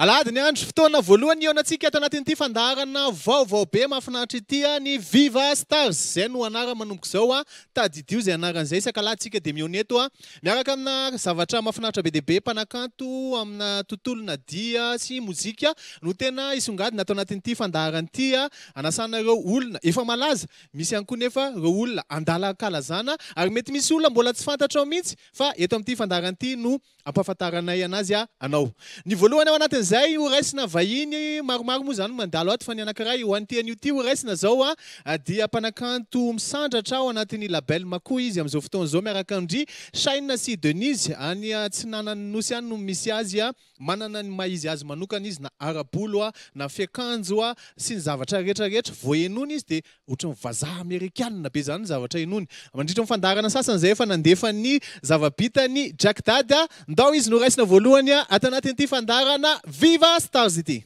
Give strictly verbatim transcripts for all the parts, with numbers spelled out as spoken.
Alady ny andro fotoana voalohany eo anatsika ato anatin'ity fandaharana vaovao be mahafinaritra ity ny Viva Stars. Zay no anara manomboka zao a tadidio zay anaran'izay isakalatsika dia mioneto a miaraka amina zavatra mahafinaritra be dia be mpanakanto amina tontolona dia sy mozika no tena isongadina ato anatin'ity fandaharan'ity a anasana ireo olona efa malaza misy ihany koa nefa ireo olona andala-kalazana ary mety misy olona mbola tsy fantatrao mihitsy fa eto amin'ity fandaharan'ity no ampahafantaranay anazy a anao. Ny voalohany ao anatin'izay ho raisina vahiny maromaro moa zany mandalo ato fa ny anankiray ho an'ity ity ho raisina zao a dia mpanakanto misandratra ao anatin'ny label Makoa izy amin'izao fotoana zao miaraka amindry Shaina sy Denise any Tsinanany Nosy any no misy azy a manana ny maizy azy manokana izy na arabolo a na fiakanjo a sy ny zavatra rehetra rehetra voenony izy dia ohatran'ny vazaha amerikanina be zany zavatra enony. Mandritra mifandarana sasany zay efa nandefa ny zava-bitany Jack Dada ndao izy no raisina voalohany ato anatin'ity fandarana Viva Stars ity.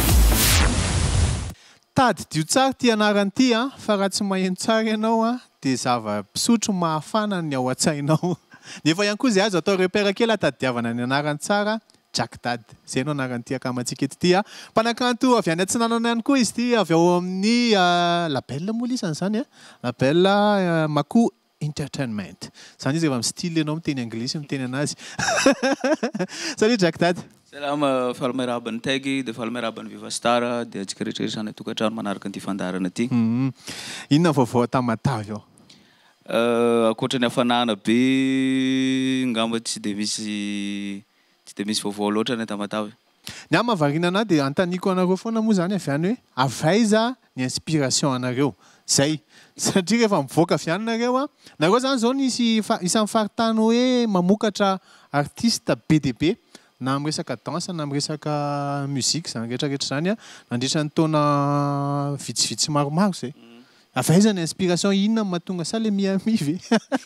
Tadidio tsara ty anaran'ity a fa raha tsy maheno tsara ianao a dia zava-pisotro mahafana ny ao an-tsainao. Nefa ihany koa izay azo atao repère kely tadidiavana ny anarany tsara Jack Dad. Zay no anaran'ity akamantsika eto ity a. Mpanakanto avy any Antsinanana ihany koa izy ity avy ao amin'ny label moa lisany zany a. Label Makoa Entertainment. Zany izy efa amin'ny style ianao miteny anglisy miteny anazy. Salut Jack Dad. Salama, faly miarahaba ny Taigy, dia faly miarahaba ny Viva Star, dia antsika rehetrarehetra samy tokantrano manaraka an'ity fandaharana ity. Inona vaovao Tamatavy ao? Ankoatra ny hafanana be, ngamba tsy dia misy tsy dia misy vaovao loatra ny Tamatavy. Ny amin'ny mahavariana anahy dia antaniko anareo foana moa zany avy any hoe avaiza ny inspiration anareo. Zay. Satria rehefa mivoaka avy any nareo a, nareo zany zao nisy isan'ny faritany hoe mamokatra artiste be dia be na amin'ny resaka danse na amin'ny resaka muzika zany rehetrarehetra zany a nandritra ny taona vitsivitsy maromaro zay. Avaiza ny inspiration inona mahatonga sa le miami ve?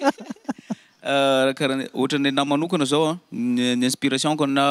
Karaha ohatra ny nahy manokana zao a, ny inspiration ko na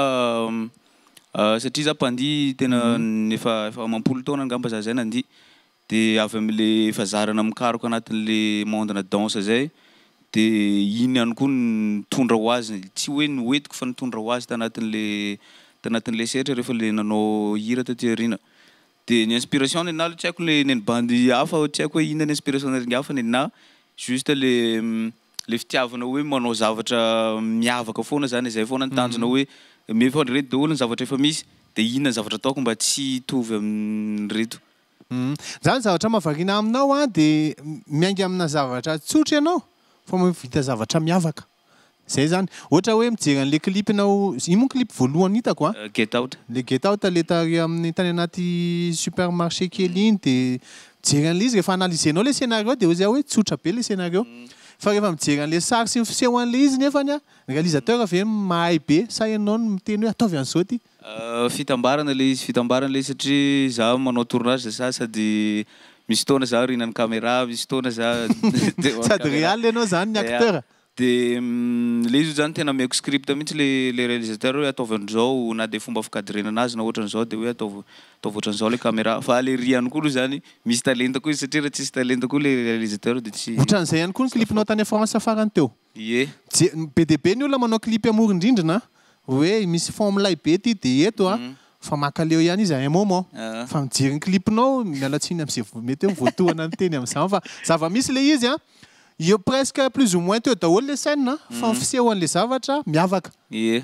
satria za mpandihy tena efa efa mampolo taona ngamba za zay nandihy. Dia avy amin'ilay fazarana mikaroko anatin'ilay monde-na danse zay dia iny ihany koa nitondra ho azy, tsy hoe noentiko fa nitondra ho azy tanatin'ilay tanatin'ilay sehatra rehefa ilay nanao hira taty aoriana. Dia ny inspiration ny nahy tsy haiko ilay neny bandy hafa, tsy haiko hoe inona ny inspiration ny hafa ny nahy, juste le le fitiavana hoe manao zavatra miavaka foana zany izay foana ny tanjona hoe mefa reto daholo ny zavatra efa misy dia inona ny zavatra ataoko mba tsy hitovy amin'ireto. Zany zavatra mahavariana aminao a dia miainga amina zavatra tsotra ianao fa mivita zavatra miavaka. Zay zany. Ohatra hoe mijery an'ilay clip ianao, ino moa clip voalohany hitako a? Get Out. Le Get Out le tary amin'ny tany anaty supermarché kely iny dia mijery an'ilay izy rehefa analysenao ilay scénario dia zay hoe tsotra be ilay scénario. Fa rehefa mijery an'ilay sary sy ny fiseho an'ilay izy nefany a, ny réalisateur avy eny mahay be sa ianao no miteny hoe ataovy an'izao ty. Fitambarana ilay izy, fitambarana ilay izy satria za manao tournage za sady misy fotoana za rihinan'ny caméra, misy fotoana za sady réal ianao zany ny acteur. Dia ilay izy zany tena ameko script mihitsy le le réalisateur hoe ataovy an'izao na dia fomba fikadrena anazy na ohatran'izao dia hoe ataovy ataovy ohatran'izao ilay caméra. Fa ilay rihany koa zany misy talenta koa izy satria raha tsisy talenta koa ilay réalisateur dia tsy. Ohatran'izay ihany koa ny clipinao tany France farany teo. Ie. Be dia be ny olona manao clip amoron-drindrina hoe misy formula be ty dia eto a fa makaleo ihany izy un moment fa mijery ny clipinao miala tsiny amin'izay mety hoe voatohana ny teny amin'izany fa zava-misy ilay izy a io presque plus ou moins teo daholo le scène fa fiseho an'ilay zavatra miavaka. Ie.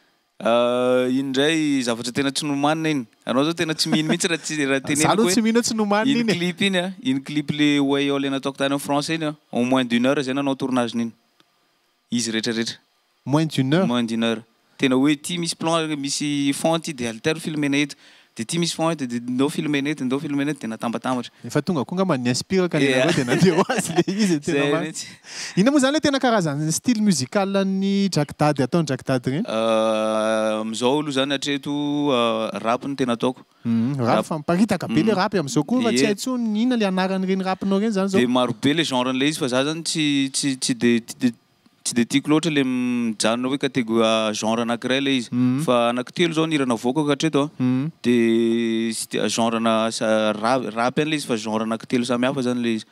Iny indray zavatra tena tsy nomanina iny. Anao zao tena tsy mino mihitsy raha tsy raha teneniko hoe tsy mino tsy nomanina iny clip iny a, iny clip le way ole nataoko tany amin'ny français iny a, au moins d'une heure zay nanao tournage n'iny. Izy rehetrarehetra. Moins d'une heure. Moins d'une heure. Tena hoe ty misy plan misy fond ty dia alter filmena eto dia ty misy fond eto dia ndao filmena eto ndao filmena eto dia natambatambatra. Efa tonga koa ngamba ni-inspire ka anareo dia nandeha azy le izy tena marina. Inona moa zany le tena karazany style musical ny Jack Dad ataony Jack Dad regny? Amin'izao aloha zany hatreto rap no tena ataoko. Rap fa miparitaka be le rap amin'izao koa fa tsy hay intsony inona le anaran'ireny rapinao reny zany zao. Dia maro be le genre an'ilay izy fa za zany tsy tsy tsy dia tsy dia tiako loatra le mijanona hoe catégorie genre anankiray ilay izy fa anankitelo zao nirana voakako hatreto a dia genre na rap an'ilay izy fa genre anankitelo samy hafa zany ilay izy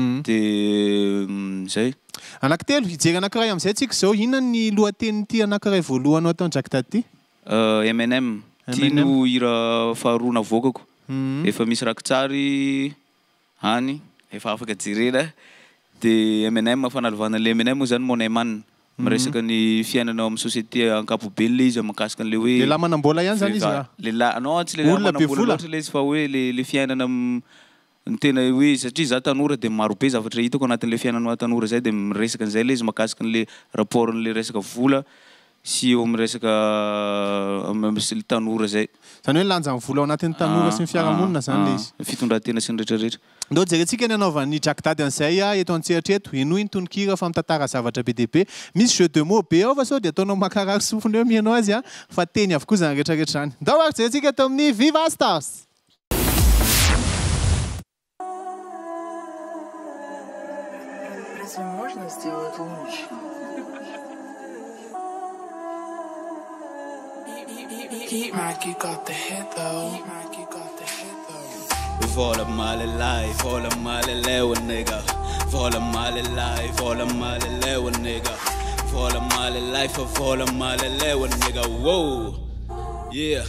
dia zay. Anankitelo hijery anankiray amin'izay tsika zao inona ny lohatenin'ity anankiray voalohany ataony Jack Dad ty? M and M. Tino hira faharoa navokako. Efa misy rakitsary any, efa afaka jerena. De M and M fa nalvana le M and M zany monnaie man. Miresaka ny fiainana amin'ny société ankapobeny le izy makasika an'le hoe lehilahy manambola ihany zany izy ka? Lehilahy non tsy lehilahy manambola loatra le izy fa hoe le le fiainana ny tena hoe satria za tanora de maro be zavatra hitako anatin'le fiainana tanora zay de miresaka an'izay le izy makasika an'le rapport n'le resaka vola sy eo amin'ny resaka amin'ny tanora zay. Zany hoe lanja ny vola ao anatin'ny tanora sy ny fiarahamonina zany le izy. Fitondran-tena sy ny rehetrarehetra. Ndao jerentsika ny anaovan'ny Jack Dady an'izay eto antsehatreto ino iny tononkira fa mitantara zavatra be dia be. Misy jeu de mots be ao fa sao dia ataonao makarary sofiny eo mihainao azy a fa teny avokoa zany rehetrarehetra zany. Ndao ary jerentsika eto amin'ny Viva Stars. Можно сделать лучше. Mikey got the hit though. Mikey got the hit though. Vola male life, vola male lewa nigga. Vola male life, vola male lewa nigga. Vola male life, vola male lewa nigga. Whoa, yeah.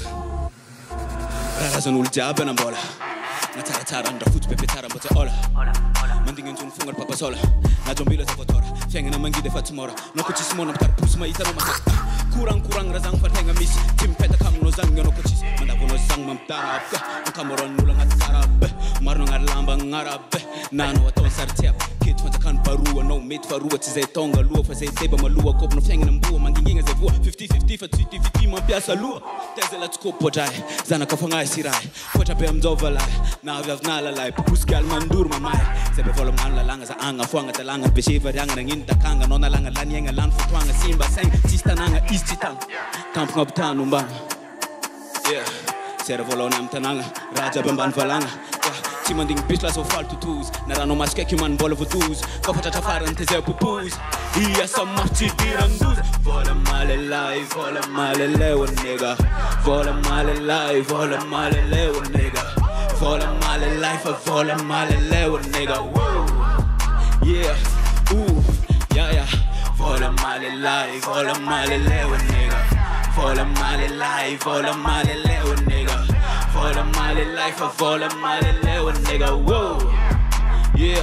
Rarazan ul jiaby anambola. Natsaratsara andra fotsy pepe tsara mba tsy ola. Mandigny anjony fogna ry papa sola. Najombila zavatora. Fiainana mangidy efa tsy mora. Noko tsisy mona mitary posy mahitanao masaka. Kurang-kurang razang fa tegna misy. Tsy mipetaka aminao zany anao ko tsisy. Mandavanao zany mampitarabka. Ankamaroan'olo agnaty karabe. Maro agnary lamba agnarabe. Nanao ataony sary tsiapa. Keto fanjakany baroa anao mety faroa tsy zay tonga aloha fa zay deba maloha kôpinao fiainana amboa mangingina zay voa fifty fifty fa tsy tivity mampiasa aloha. Taiza la tsy kôpo bodrahy. Zanaka fagnahy sirahy. Fotra be amin'izao lahy. Navy avy nalalahy. Poposika almandoro mamahy. Zay be vola mano lalagna za agna foagna talagna be sevariagna nagnino takanga anao nalagna lany aigna lany fotoagna simba saigna tsisy tanagna izy tsy tagna tampogna aby tany ombagna yeah sera voalohany amin'ny tanagna raha jiaby ambany valagna tsy mandigny bis lasa faly totozy na rahanao masika aiky manimbola voatozy fa fatratra farany tezay popozy iasa mafy tsy dirandozy vola malelahy vola malelewa nigga vola malelahy vola malelewa nigga vola malelahy fa vola malelewa nigga whoa yeah ooh yeah yeah vola malelahy vola malelewa nigga vola malelahy vola malelewa nigga vola malelahy fa vola malelewa nigga whoa yeah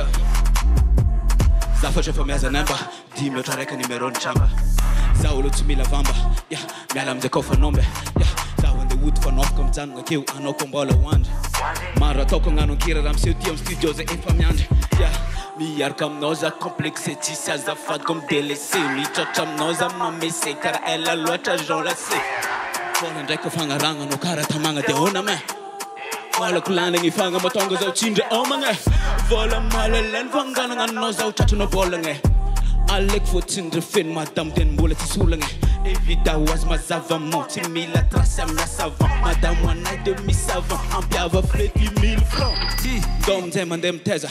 zafatra fa mihaza namba dimy loatra raika numéro ny tramba zaho olo tsy mila vamba yeah miala amizay kô fanombe yeah zaho andeha ody fanofaka mijanona akeo anao ko mbola hoandry maro ataoko agnano ankira raha miseho ty amin'ny studio zay efa miandry yeah miaraka aminao za complexe tsisy azafady comme délaissé mitratra aminao za mamese karaha ela loatra genracé vola ndraiky fagnaragna anao karaha tamagna de hona me vola kolanagny fagna matonga zaho tsindry omagna vola malalany vanganagna anao zaho tratranao bolagna aleko fotsindry feno madamo teny mbola tsisy olagna évida ho azy mazava mo tsy mila trasy amina savant madamo anay de misavant ampiava flety mille francs ndao aminjay mandeha mitaiza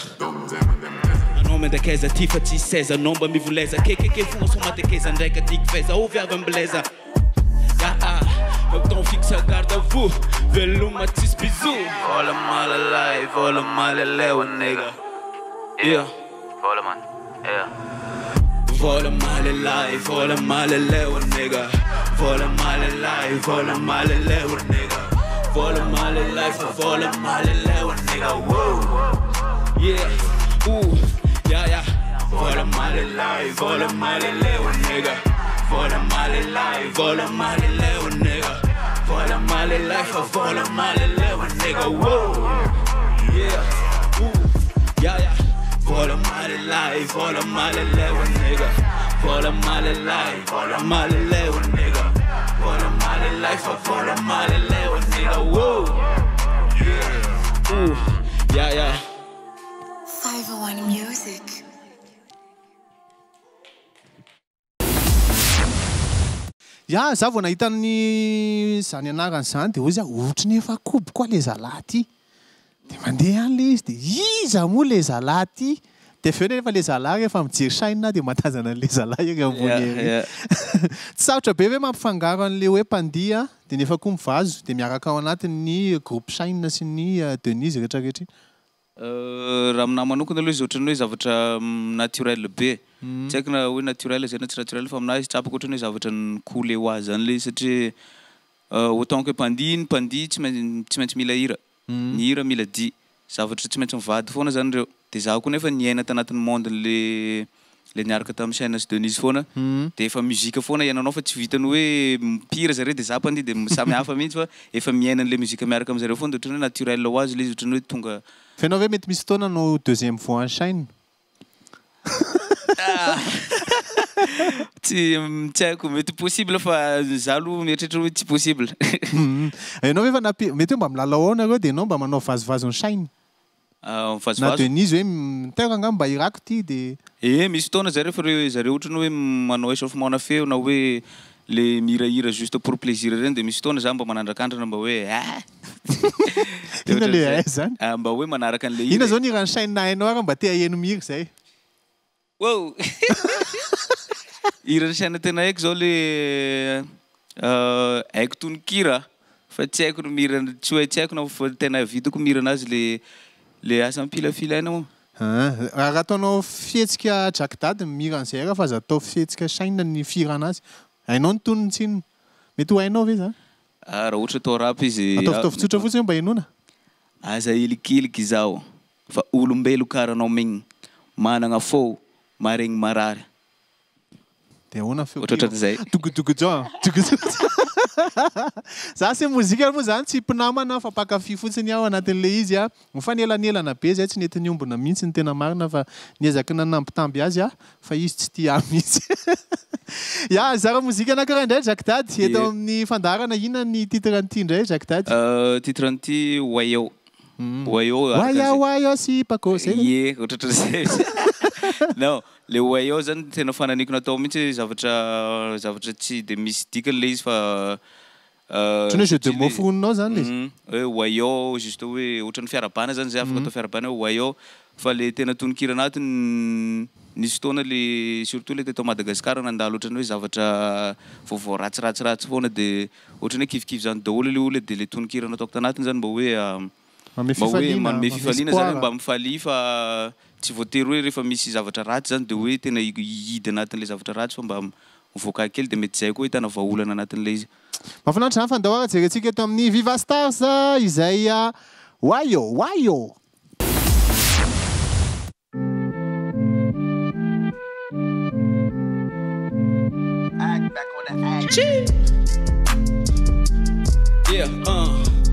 anao mandakaiza ty fa tsy saiza anao mba mivolaiza kekeke fogna somatekeza ndraiky tiky faiza ovy avy ambilaiza aa ton fixe garde à vous veluma tsisy bisou vola malalay vola malelewa nigga yeah vola man yeah vola malelay vola malelewa nigga vola malelay vola malelewa nigga vola malelay vola malelewa nigga whoa yeah ooh yeah yeah vola malelay vola malelewa nigga vola malelay vola malelewa nigga vola malelay vola malelewa nigga whoa yeah ooh yeah yeah vola malelay vola malelewa nigga vola malelay vola malelewa nigga vola malelay vola malelewa nigga whoa yeah ooh yeah yeah five oh one music. Ya za vao nahita ny zany anarany zany de ozy otriny efa kobo koa le zalahy ty de mandeha any le izy de iza moa le zalahy ty de feo nefa le zalahy rehefa mijery saina de matazana an'le zalahy eny ambony tsy sarotra be hoe mampifangaro an'le hoe mpandia de nefa koa mivazo de miaraka ao anatin'ny groupe saina sy ny Denise rehetrarehetra raha aminahy manokana aloha izy ohatrany hoe zavatra naturel be tsy haiko na hoe naturel zay na tsy naturel fa aminahy izy tsapako ohatrany hoe zavatra ny cool ho azy zany le satria autant que pandiny pandy tsy maintsy mila hira ny hira mila di zavatra tsy maintsy mivady foana zany reo de zaho koa nefa niaina tanatin'ny monde le le niaraka tamin'ny chaîne sy Denise foana de efa muzika foana iananao fa tsy vitany hoe mipira zareo de za pandy de samy hafa mihitsy fa efa miaina le muzika miaraka am'zareo foana de ohatrany hoe naturel ho azy le izy ohatrany hoe tonga fa ianao hoe mety misy fotoana no deuxième fois en chaîne tsy tsy haiko mety possible fa za aloha mieritreritra hoe tsy possible ianao hoe efa napi mety hoe mba milalao ao nareo de ianao mba manao vazovazo ny chaîne na Denise hoe tena angamba mba irako ty de eh misy fotoana zareo fa reo zareo ohatrany hoe manao échauffement feo na hoe le mihirahira juste pour plaisir reny de misy fotoana za mba manandrakandrana mba hoe ah ina le ai zany mba hoe manaraka an'le ina zao ny irany chaîne na hainao ara mba te aheno mihira zay wow irany chaîne tena haiko zao le haiko tononkira fa tsy haiko ny mihira tsy hoe tsy haiko na fa tena vitako mihira anazy le le asa mipilafila aina moa raha ataonao fihetsika drakidady mihira an'izay ara fa aza atao fihetsika chaîne ny fihira anazy hainao ny tonony tsinony mety ho hainao ve zany raha ohatra atao rap izy ataovitaovy tsotra fotsiny mba henona aza ilikiliky izao fa olombelo karanao megny manana fô maregny marary de ahoana feo ohatraohatran'izay dogodogojo za sy mozika moa zany tsy mpinamana fa pakafy fotsiny aho anatin'le izy a mifanelanelana be zay tsy nety niombona mihitsy ny tena marina fa niezaky nanambitamby azy a fa izy tsy tia mihitsy ya zara mozika anankiray indray Drakidady eto amin'ny fandarana ina ny titre an'ity indray Drakidady titre an'ity wayo wayo wayo wayo si pako ye ohatraohatran'izay non le wayo zany tena fananiko natao mihitsy zavatra zavatra tsy de misy dikany le izy fa tsy hoe jeu de mots foninao zany le hoe wayo juste hoe ohatrany fiarabana zany zay afaka atao fiarabana hoe wayo fa le tena tononkira anatiny nisy fotoana le surtout le teto Madagasikara nandalo ohatrany hoe zavatra vaovao ratsiratsiratsy foana de ohatrany hoe kifikivy zany daholo le olo de le tononkira nataoko tanatiny zany mba hoe mba hoe manome fifaliana zany mba mifaly fa tsy voatery hoe rehefa misy zavatra ratsy zany de hoe tena hidy anatin'le zavatra ratsy fa mba mivoaka kely de mety zay koa hitana vahaolana anatin'le izy mahafinaritra zany fandahoara jerentsika eto amin'ny Viva Stars izay wayo wayo yeah uh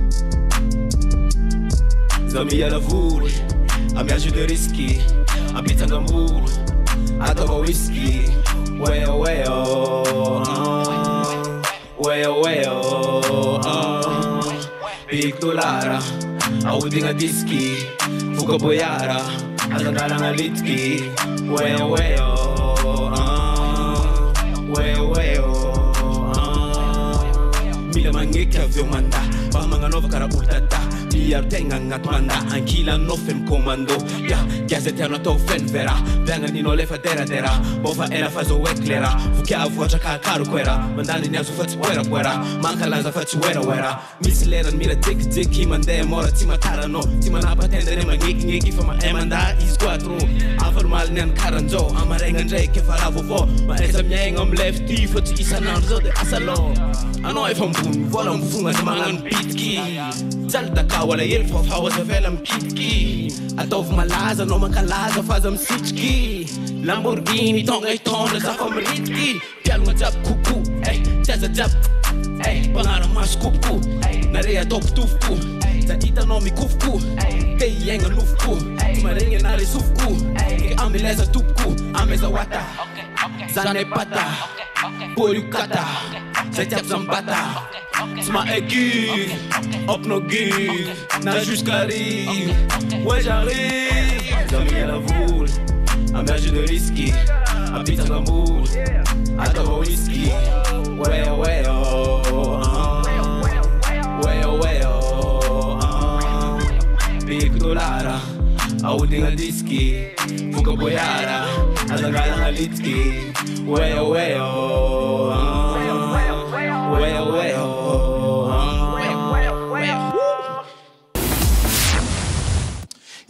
Zami alla voly amiaggio de rischi abitangambulu atava whisky weo weo uh, weo weo uh, pictolara audinga diski fuka boyara azandalanga litki weo weo uh, weo weo uh, mila mangeka vyo manda ba manganova kara ultata Piar tenga ngat manda ankila no fen commando ya gazete no to fen vera venga ni no le fa dera dera bova era fazo weklera fukia vuacha ka karu kwera mandani ni azu fati wera wera manka laza fati wera wera mislera mira tik tik mande mora tima tarano tima na patende ne magiki ngiki fa ma emanda is quattro afar mal nan karanjo amarenga ndre ke fara vovo ma esa myenga mlefti fati isananzo de asalo ano e fambun vola mfunga mangan pitki zalta wala yelfa fawa zavela mpitki atov malaza no mankalaza faza msitki Lamborghini tonga itonda zafa mritki pialunga jab kuku ey jaza jab ey bangara maskuku narea top tufku za ita no mikufku te yenga lufku marenge nare sufku ke ambeleza tupku ameza wata zane pata boyu kata za jab zambata Sma équipe, hop no give, n'a jusqu'arrive, ouais j'arrive, Zami à la voule, un berger de risky, un petit tambour, à tava whisky, ouais ouais oh, oh, ouais ouais oh, oh, pictolara, audinga diski, fuka boyara, azangala litki, ouais ouais oh, oh, ouais ouais oh.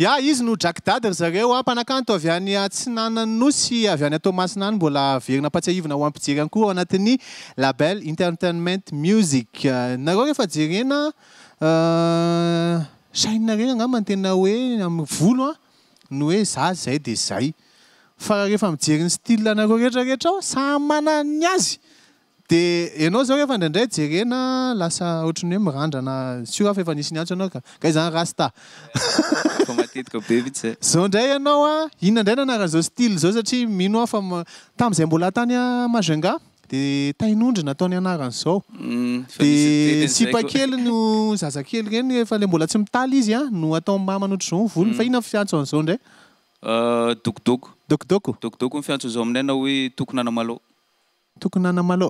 Ya izy no Jack Dad ry zareo mpanakanto avy any Atsinananosy avy any Tomasina any mbola verina patsiahivana ho ampijery ihany koa ao anatin'ny label Entertainment Music. Nareo rehefa jerena sainina reny angamba ny tena hoe amin'ny volo no hoe za zay dia zay. Fa rehefa mijery ny style anareo rehetra rehetra ao samy manana ny azy. Dia ianao zao rehefa indraindray jerena lasa ohatran'ny hoe mirandrana sura fa efa nisy niantso anao ka ka izany rasta. Fa matetika be vitsy. Zao indray ianao a inona indray nanaran'izao style zao satria mino aho fa tamin'izay mbola tany Majunga dia tain'ondry nataony anaran'izao. Dia sipa kely no zazakely reny efa le mbola tsy mitaly izy a no atao mamana ohatr'izao ny volony fa inona fiantso an'izao indray? Dokodoko. Dokodoko. Dokodoko ny fiantso zao aminay na hoe tokonanamalo. Tokonanamalo.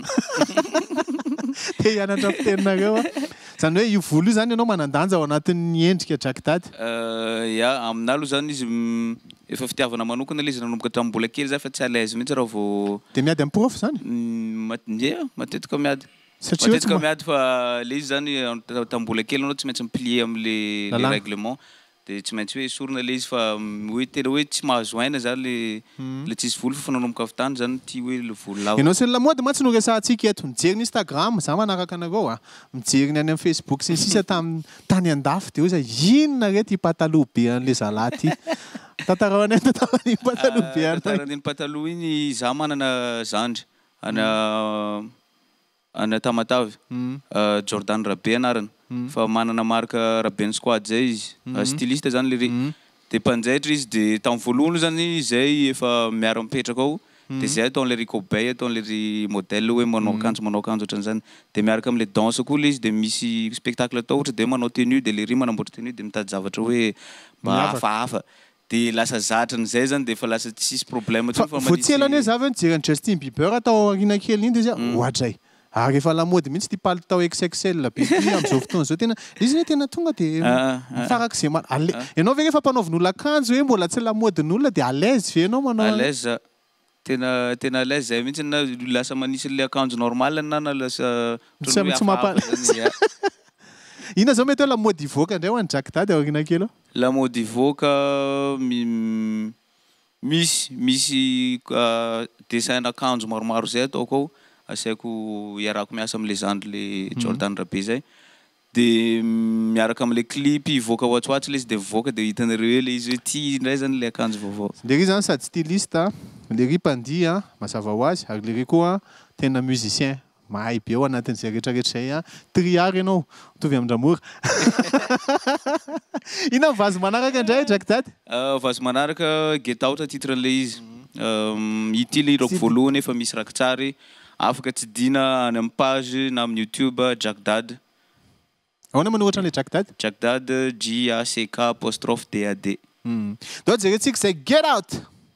Dia hianatra fiteninareo a. Zany hoe io volo io zany ianao manandanja ao anatin'ny endrika Jack Dad. Ya aminahy aloha zany izy efa fitiavana manokana ilay izy nanomboka hatramin'ny mbola kely zay fa tsy à l'aise mihitsy raha vao. Dia miady amin'ny prof zany? Ia matetika miady. Satria matetika miady fa ilay izy zany tamin'ny mbola kely anao tsy maintsy miplier amin'ny le règlement. Dia tsy maintsy hoe sorina ilay izy fa hoe tena hoe tsy mahazo aina zany le tsisy volo fa nanomboka avy tany zany tia hoe le volo lava. Ianao sy ny lamaody mantsy no resahantsika eto. Mijery ny Instagram za manaraka anareo a. Mijery ny any amin'ny Facebook sy ny sisa tamin'ny tany an-dafy dia hoe zay inona re ty pataloha be an'ilay zalahy ty. Tantarao anay tantarany pataloha be anay. Tantarany pataloha iny za manana zandry ana ana Tamatavy. Jordan Rabe anarany. Fa manana marka Raben Squad zay izy. Styliste zany le ry. Dia mpanjaitra izy dia tamin'ny voalohany zany zay efa miara mipetraka ao. Dia zay ataon'le ry Kobeil ataon'le ry modèle hoe manao akanjo manao akanjo ohatran'izany. Dia miaraka amin'le danse koa le izy dia misy spectacle atao ohatra dia manao tenue dia le ry manamboatra tenue dia mitady zavatra hoe mba hafahafa. Dia lasa zatran'izay zany dia efa lasa tsisy problème. Voatsela anie za avy nijery Justin Bieber atao aoriana kely iny dia izy ohatray. Ary efa lamody mihitsy ty palitao X X L be ty amin'izao fotoana zao tena izy ne tena tonga dia mifarak'izay ma ianao ve rehefa mpanaovin'olona akanjo hoe mbola tsy lamodin'olona dia à l'aise ve ianao manao? À l'aise tena tena à l'aise zay mihitsy na lasa manisy le akanjo normal na na lasa tsy mampa inona zao mety hoe lamody ivoaka indray ho an'ny Jack Dad aoriana kely ao? Lamody ivoaka misy misy dessin akanjo maromaro zay ataoko ao. Asaiko iarako miasa amin'le zandry le Jordan Rabe zay. Dia miaraka amin'le clip ivoaka ohatsoatsy le izy dia mivoaka dia hitanareo le izy hoe tia indray zany le akanjo vaovao. Le ry zany sady styliste, le ry mpandihy mazava ho azy ary le ry koa tena musicien mahay be ao anatin'izay rehetrarehetra zay. Triary ianao mitovy amin-dramora. Inona vazy manaraka indray Jack Dad? Vazy manaraka Get Out titran'le izy. Ity le irako voalohany efa misy rakitsary. Afaka tsy dina any amin'ny page na amin'ny YouTube Jack Dad. Ahoana manohatra an'ilay Jack Dad? Jack Dad J A C K apostrophe D A D. Dao jerentsika izay Get Out.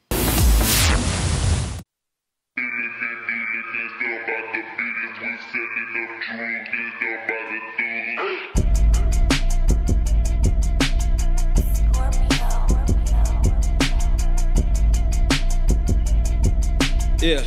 Yeah.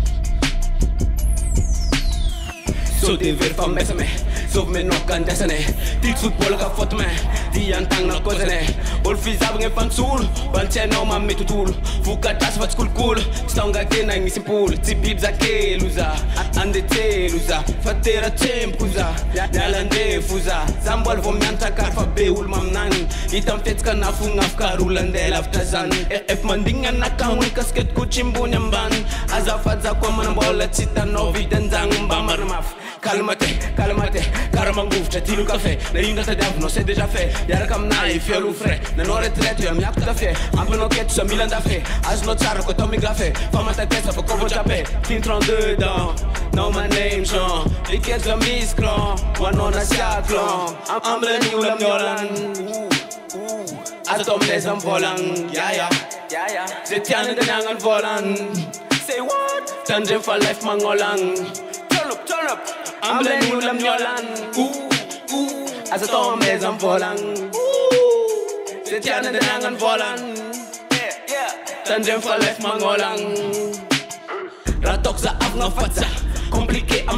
So dever fa mesame sov me nokan desane tit football ka fot me di antang na kozane ol fizab nge fansul bancheno ma metutul fuka tas vat kul kul stonga kena ngisi pool tibib za keluza ande teluza fatera tempuza yalande fuza zambol vom yanta karfa beul mamnan itam tetka na funga fkarulande laftazan ef mandinga nakawin kasket kuchimbunya mban azafadza kwa manambola tita novi denzang mbamarmaf. Calmate, calmate, caramangoufcha, tire le café. La ligne de ta dame, non c'est déjà fait. Y'a comme naïf, fier ou frais. Ne n'aurait retraite, tu as mis à tout à fait. Un peu nos quêtes, tu as mis l'un d'affaires. As notre char, quand on m'égrafait. Femme à ta tête, ça faut qu'on vous taper. Tin trente-deux dents, no my name, Jean. Les quêtes de Miss Clan, one on a siaclan. I'm blending ou la miolan. As tom les en volant, ya ya, ya ya. Je tiens de n'ang en volant. Say what? Tangent for life, mangolang. Turn up, turn up. I'm blending with them Yolan. Ooh, ooh. As a tom les en volant. Ooh. Je tiens de n'ang en volant. Yeah, yeah. Tangent for life, mangolang. Ratok za av nga fatsa. Compliqué, am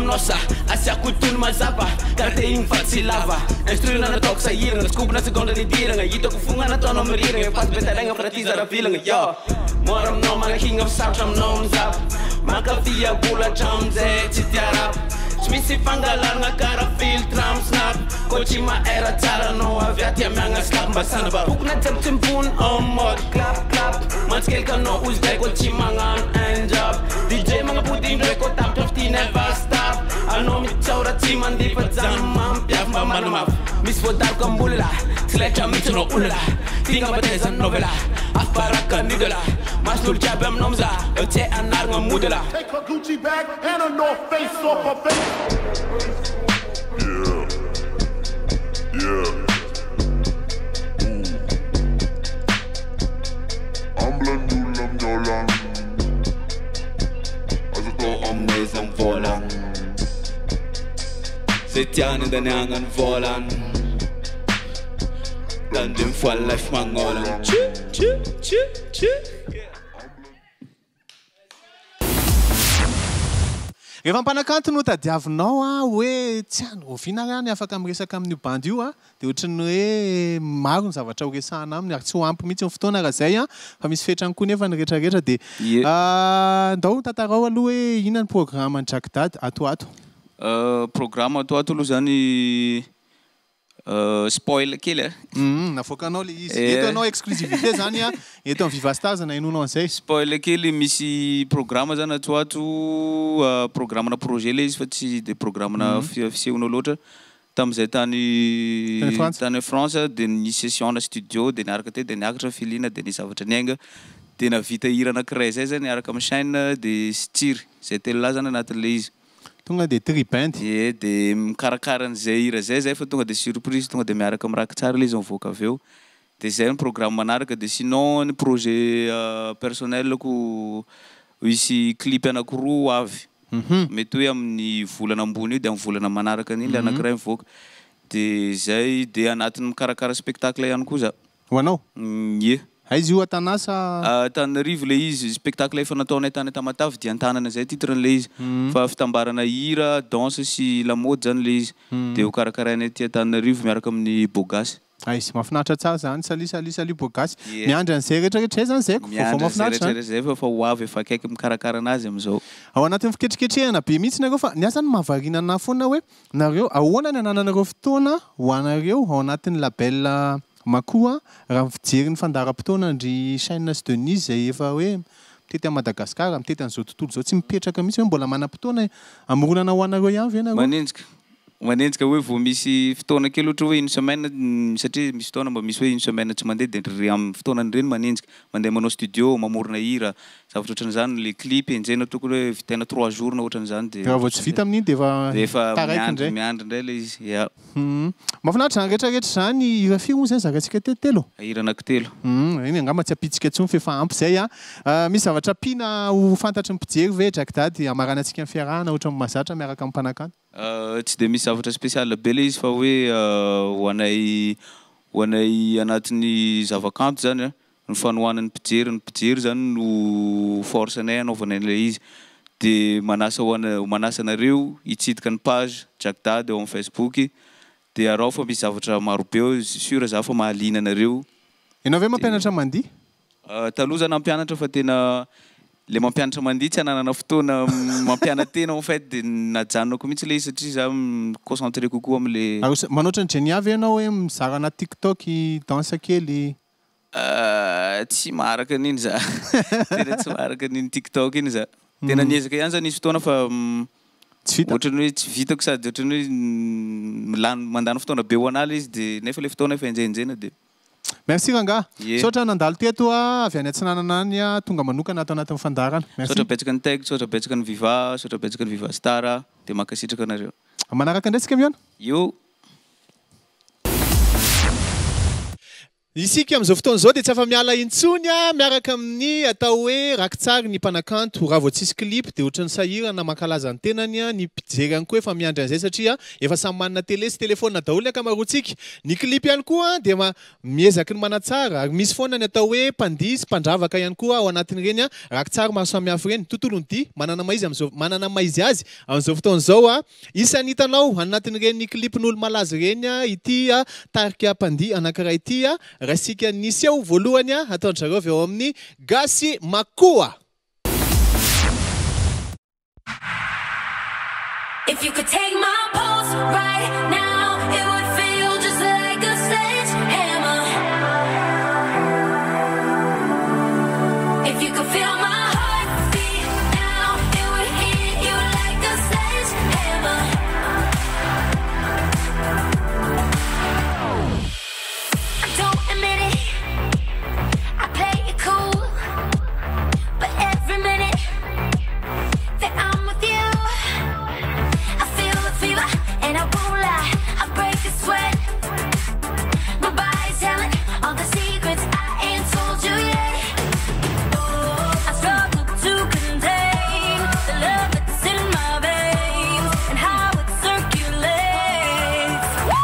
nossa asiako tono mazava karaha te igny fa tsy lava instruirana nataoko sahirana skopina seconde ny dirana hitako fogna nataonao mirirana faty betalagna fa raha ty zara vilagna yo mora aminao manahigna misarotra aminao mizava mankavia bolatra amizay tsy tiarava tsy misy fangalarana karaha filtre am snap ko tsy maera tsara anao avy aty amiagna slap mba sanaba tokony jiaby tsy mivony en mode clap clap mantsikelika anao ozy day ko tsy magnano un job D J magnapodindray ko tapitra fity never stop anao mitsaora tsy mandefa jano mampiafy mba manamafy misy voadariko amboly la tsy laitra mihitsy anao olo la tigna mbatezanao vela afaraka nido la mason'olo jiaby aminao miza eo tsy hay anaragna mody la Take her Gucci bag and her North Face off her face. Yeah. Yeah. Ooh. Amblen julam jolan. Alltså då om ni som vålan. Sitt gärna den angan vålan. Den din fall life mangolan. Tju, tju, tju, tju. Rehefa mpanakanto no tadiavinao a hoe tsy any oviana rany afaka miresaka amin'io bandy io a dia ohatran'ny hoe maro ny zavatra horesahana aminy ary tsy ho ampy mihitsy ny fotoana raha zay a fa misy fetrany koa nefa ny rehetrarehetra dia ndao tantarao aloha hoe inona ny programme ny Jack Dad atoato programme atoato aloha zany spoil kely a navoakanao le izy eto anao exclusivité zany a eto amin'ny Viva Stars na inonao an'izay spoil kely misy programme zany atoato programme na projet le izy fa tsy de programme na fisehonao loatra tam'izay tany tany France dia ny session na studio dia niaraka te dia niakatra filina dia ny zavatra niainga dia navita hira anankiray zay zany niaraka amin'ny chaîne dia stiry zay telo lahy zany anatin'le izy tonga de tripent e dia mikarakara an'izay hira zay zay fa tonga dia surprise tonga dia miaraka miraka tsara le izy mivoaka avy eo dia zay ny programme manaraka dia sinon ny projet personnel ko hisy clip anankiroa avy mety hoe amin'ny volana ambony io dia amin'ny volana manaraka an'iny le anankiray mivoaka dia zay dia anatin'ny mikarakara spectacle ihany koa za ho anao ie aizy io Atanasa Antananarivo le izy spectacle efa nataonay tany Tamatavy dia Antanana zay titrany le izy fa fitambarana hira danse sy lamody zany le izy dia ho karakarainay ty Antananarivo miaraka amin'ny Bogasy aizy mahafinaritra tsara zany sali sali sali Bogasy miandry an'izay rehetrarehetra zany zay fa mahafinaritra zay fa ho avy efa akaiky mikarakara anazy amizao ao anatin'ny fiketreketrehana be mihitsy nareo fa niasa ny mahavariana na foana hoe nareo ahoana ny anananareo fotoana ho anareo ao anatin'ny label Makoa raha fijery ny fandaharam-potoana ndry chaîne sy Denise zay efa hoe mitety à Madagasikara mitety an'izao tontolo zao tsy mipetraka mihitsy hoe mbola mana-potoana amoronana ho anareo ihany ve nareo manenjika manenjika hoe vao misy fotoana kely ohatra hoe une semaine satria misy fotoana mba misy hoe une semaine tsy mandeha dia amin'ny fotoanany reny manenjika mandeha manao studio mamorona hira zavatra ohatran'izany le clip enjena tokony hoe vitaina trois jours na ohatran'izany dia raha vao tsy vita amin'iny dia efa taraiky indray miandry indray le izy ya mahafinaritra zany rehetrarehetra zany hira firy moa zany zakatsika tetelo hira anankitelo iny angamba tsy apitsika intsony fa efa ampy zay a misy zavatra pina ho fantatry ny mpijery ve Jack Dad amarana antsika ny fiarahana ohatra mahazatra miaraka amin'ny mpanakanto tsy dia misy zavatra spécial be le izy fa hoe ho anay ho anay anatin'ny zavakanto zany a ny fanohanan'ny mpijery ny mpijery zany no force anay anaovanay le izy dia manasa ho manasa anareo hitsidika ny page Jack Dad eo amin'ny Facebook dia arao fa misy zavatra maro be eo sûr za fa mahaliana anareo ianao ve mampianatra mandihy taloha zany mampianatra fa tena le mampianatra mandihy tsy ananana fotoana mampianatena en fait dia najanonako mihitsy le izy satria za concentré kokoa am'le manoatra ny Geniavy ianao hoe mizara anaty TikTok danse kely tsy maharaka an'iny za tena tsy maharaka an'iny TikTok iny za tena niezaka ihany zany izy fotoana fa tsy vita ohatrany hoe tsy vitako sady ohatrany hoe milano mandany fotoana be ho an'ala izy dia nefa le fotoana efa enjenjena dia merci Ranga sotra nandalo teto a avy any Antsinanana any a tonga manokana atao anatin'ny fandarana sotra betsaka ny Teg sotra betsaka ny Viva sotra betsaka ny Viva Star dia mankasitraka anareo manaraka indraitsika miona io Isika amin'izao fotoan'izao dia tsy afa miala intsony miaraka amin'ny atao hoe rakitsary ny mpanakanto raha vao tsisy clip dia ohatran'ny sahira na mankalaza ny tenany ny mpijery ihany koa efa miandry an'izay satria efa samy manana télé sy téléphone daholo ny ankamaroantsika. Ny clip ihany koa dia miezaky ny manatsara ary misy foana ny atao hoe mpandisy mpandravaka ihany koa ao anatin'ireny rakitsary maro samihafa ireny. Tontolony ity manana maizy amin'izao manana maizy azy amin'izao fotoan'izao isany hitanao anatin'ireny clipn'olo malaza ireny ity tarika mpandihy anankiray ity rasika nisy eo voalohany ataon'ny zareo avy ao amin'ny gasy makoa. If you could take my pulse right now, it would feel just like a sledgehammer. If you could feel my heartbeat now, it would hit you like a sledgehammer. I don't admit it, I play it cool, but every minute that I'm with you, I feel the fever, and I won't lie, I break a sweat. My body's telling all the secrets I ain't told you yet. I struggle to contain the love that's in my veins and how it circulates.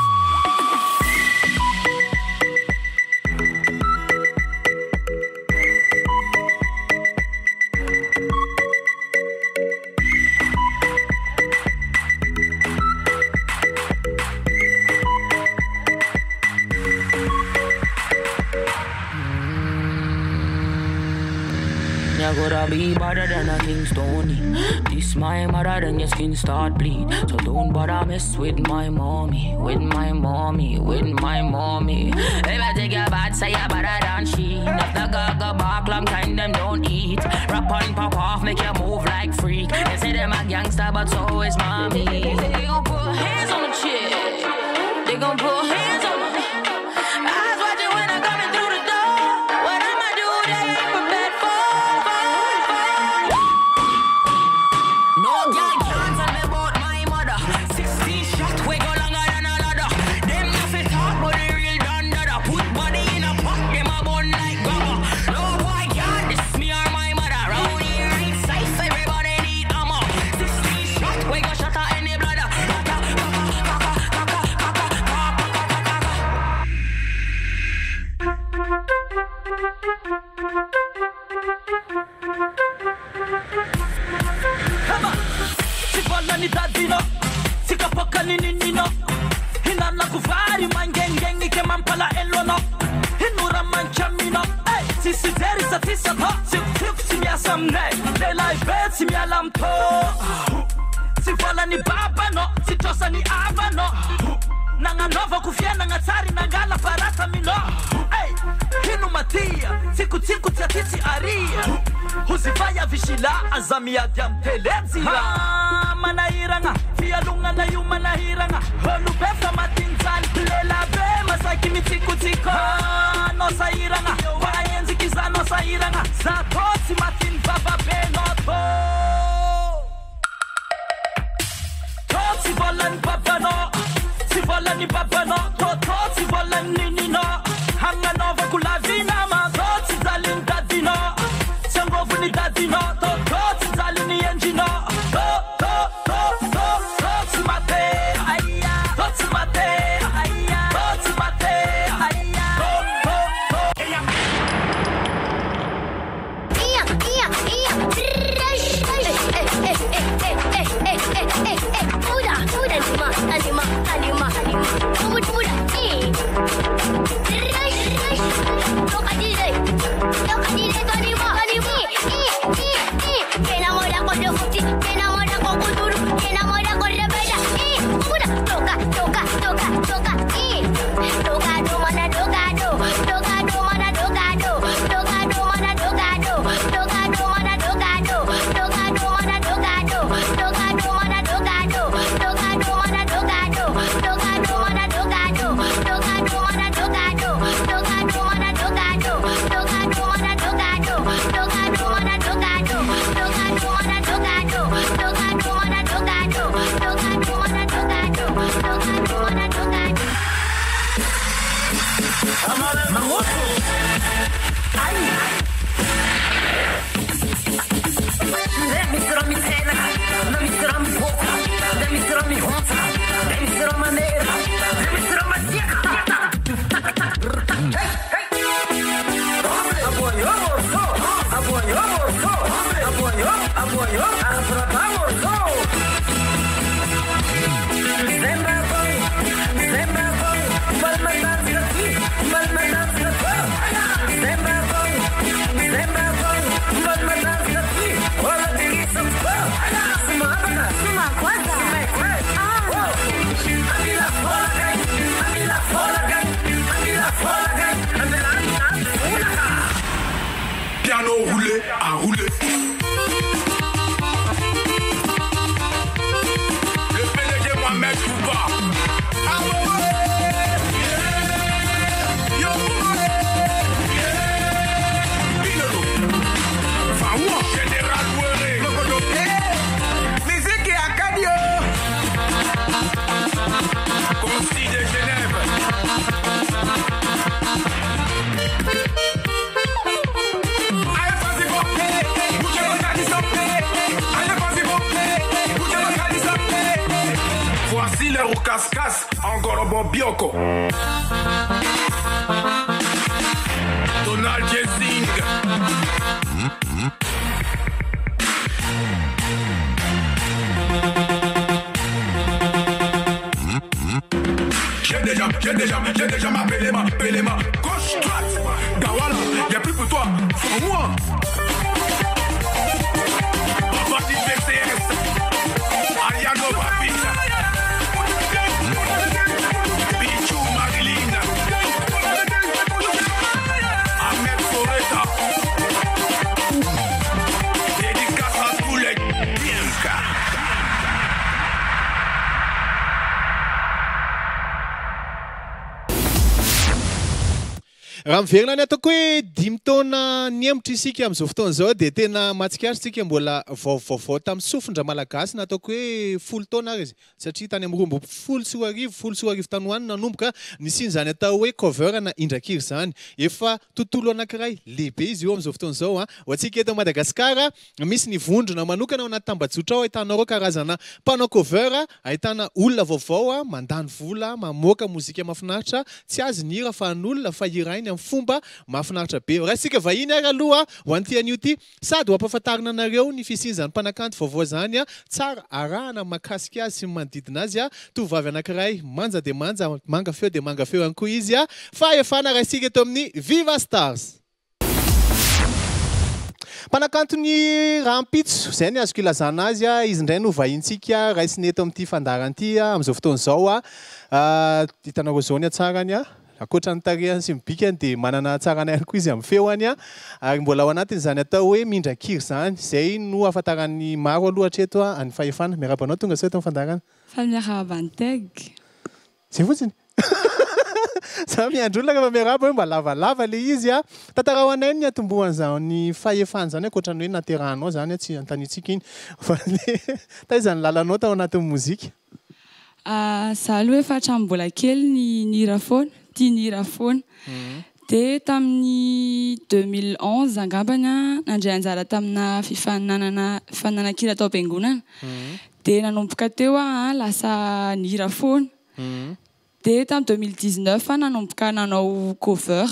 You gotta be better than a Kingstoni. This my mother, then your skin start bleed. So don't bother mess with my mommy, with my mommy, with my mommy. If I take your bad, say you better than she. If the gaga bark long time, them don't eat. Rap on, pop off, make you move like freak. They say them a gangster, but so is mommy. They gon' put hands on the chick. They gon' put hands on the eyes watching when I'm coming through the door. What I'ma do, they ain't prepared for. No girl can't tell me about my mother. Sixteen shots, we go longer than a ladder. Them nothing talk, but they real done dada. Put body in a pot, them a bun like grabber. No boy can't diss me or my mother. Round here ain't safe, everybody need ammo. Sixteen shots, we go shut out any bladder. Dadino, sikapoka nini nino, hinana kuvari mangengengi ke mampala elono, hinura manchamino, hey, sisi zeri sa tisa to, sip sip simya samne, they like bed simya lamto, sifala ni baba no, sitosa ni ava no, nanga nova kufia nanga tsari nangala barata mino, hey, hinu matia, siku siku tia titi aria, huzifanya vishila azamia diamtelezia. Manahiranga, fialunga na yu manahiranga. Holu besa matinzani, lela be masaki mitiku tiko. No sairanga, kwa yenzi kiza no sairanga. Zatosi matin baba be no to. To si volan baba no, si volan ni baba no. To to si volan nini no. Hanga nova kulavina ma. To si zalin dadino, sengovu ni dadino. To to si zalin ni engino. To Anima, anima, anima, muda, muda, eh. Rush, rush, toca DJ, toca DJ, anima, anima, eh, eh, eh. Que enamora con los fuchi, que enamora con culturo, que enamora con rebelde, eh. Muda, toca, toca, toca, toca, eh. Toca, do, mana, toca, do, toca, do, mana, toca, do, toca, do, mana, toca, do, toca, do, mana, toca, do, toca, do, mana, toca, do, toca, do, mana, toca, do, toca, do, mana, toca, do. Tocando, mana, tocando, tocando, mana, tocando, tocando, mana, tocando, tocando, mana, tocando, tocando, mana, tocando, tocando, mana, tocando, Piano roulé à rouler. Le P D G Mohamed Bouba. Ah ouais. Yo Fawa Général Wéré. Musique et Acadio. Conseil de Genève. Voici les roucascas en Gorobo Bioko. Donald Jessing. J'ai déjà, j'ai déjà, j'ai déjà ma Péléma, Péléma. Gauche, droite, Gawala, y'a plus pour toi, pour moi. Papa du P C S, Ariano Babita. Pichou Marilyn. Ahmed Foreta. Dédicace à tous les Bianca. raha miverina ny ataoko hoe dimy taona niembotra isika amin'izao fotoana izao dia tena mahatsikaritra isika mbola vaovaovao tamin'ny sofindra malagasy na ataoko hoe folo taona ary izy satria tany amin'ny rombo folo sy roa arivo folo sy roa arivo tanoany nanomboka nisiny izany atao hoe cover na indrakiry izany efa tontolo anankiray lehibe izy io amin'izao fotoana izao a ho antsika eto Madagasikara misy ny vondrona manokana ao anaty tambajotra ao ahitana reo karazana mpanao cover ahitana olona vaovao a mandany vola mamoaka mozika mahafinaritra tsy azy ny hira fa an'olona fa hirainy fomba mahafinaritra be raha sika vahiny ary aloha ho an'ity an'io ty sady ho ampahafantarina anareo ny fisian'izany mpanakanto vaovao zany a tsara arahana makasika azy sy manodidina azy a tovovavy anankiray manja de manja manga feo de manga feo ihany koa izy a fa efana raha sika eto amin'ny Viva Stars. Mpanakanto ny Rampitso zay ny azoko ilazana azy a izy indray no vahintsika raisiny eto amin'ity fandaran'ity amin'izao fotoana izao a hitanareo zao ny atsarany a akoatra ny tarehany sy mibikany dia manana tsarana ihany koa izy amin'ny feoany a ary mbola ao anatiny izany atao hoe mindrakiry izany zay no ahafantaran'ny maro aloha hatreto a any fahefana miarabanao tonga sao eto amin'ny fandarana fa miarabanteg zay fotsiny za miandro olona rehefa miaraba hoe mba lavalava le izy a tantara ho anay ny atombohany zao ny fahefana zany akoatra ny hoe naterahanao zany tsy antanitsika iny fa le ta izany lalanao tao anatin'ny mozika za aloha efa hatramin'ny mbola kely ny nihira foana tia nihira foana dia tamin'ny deux mille onze angambany a nandray anjara tamina fifaninanana fifaninana-kira tao am-piangonana dia nanomboka teo a lasa nihira foana dia tamin'ny deux mille dix-neuf nanomboka nanao cover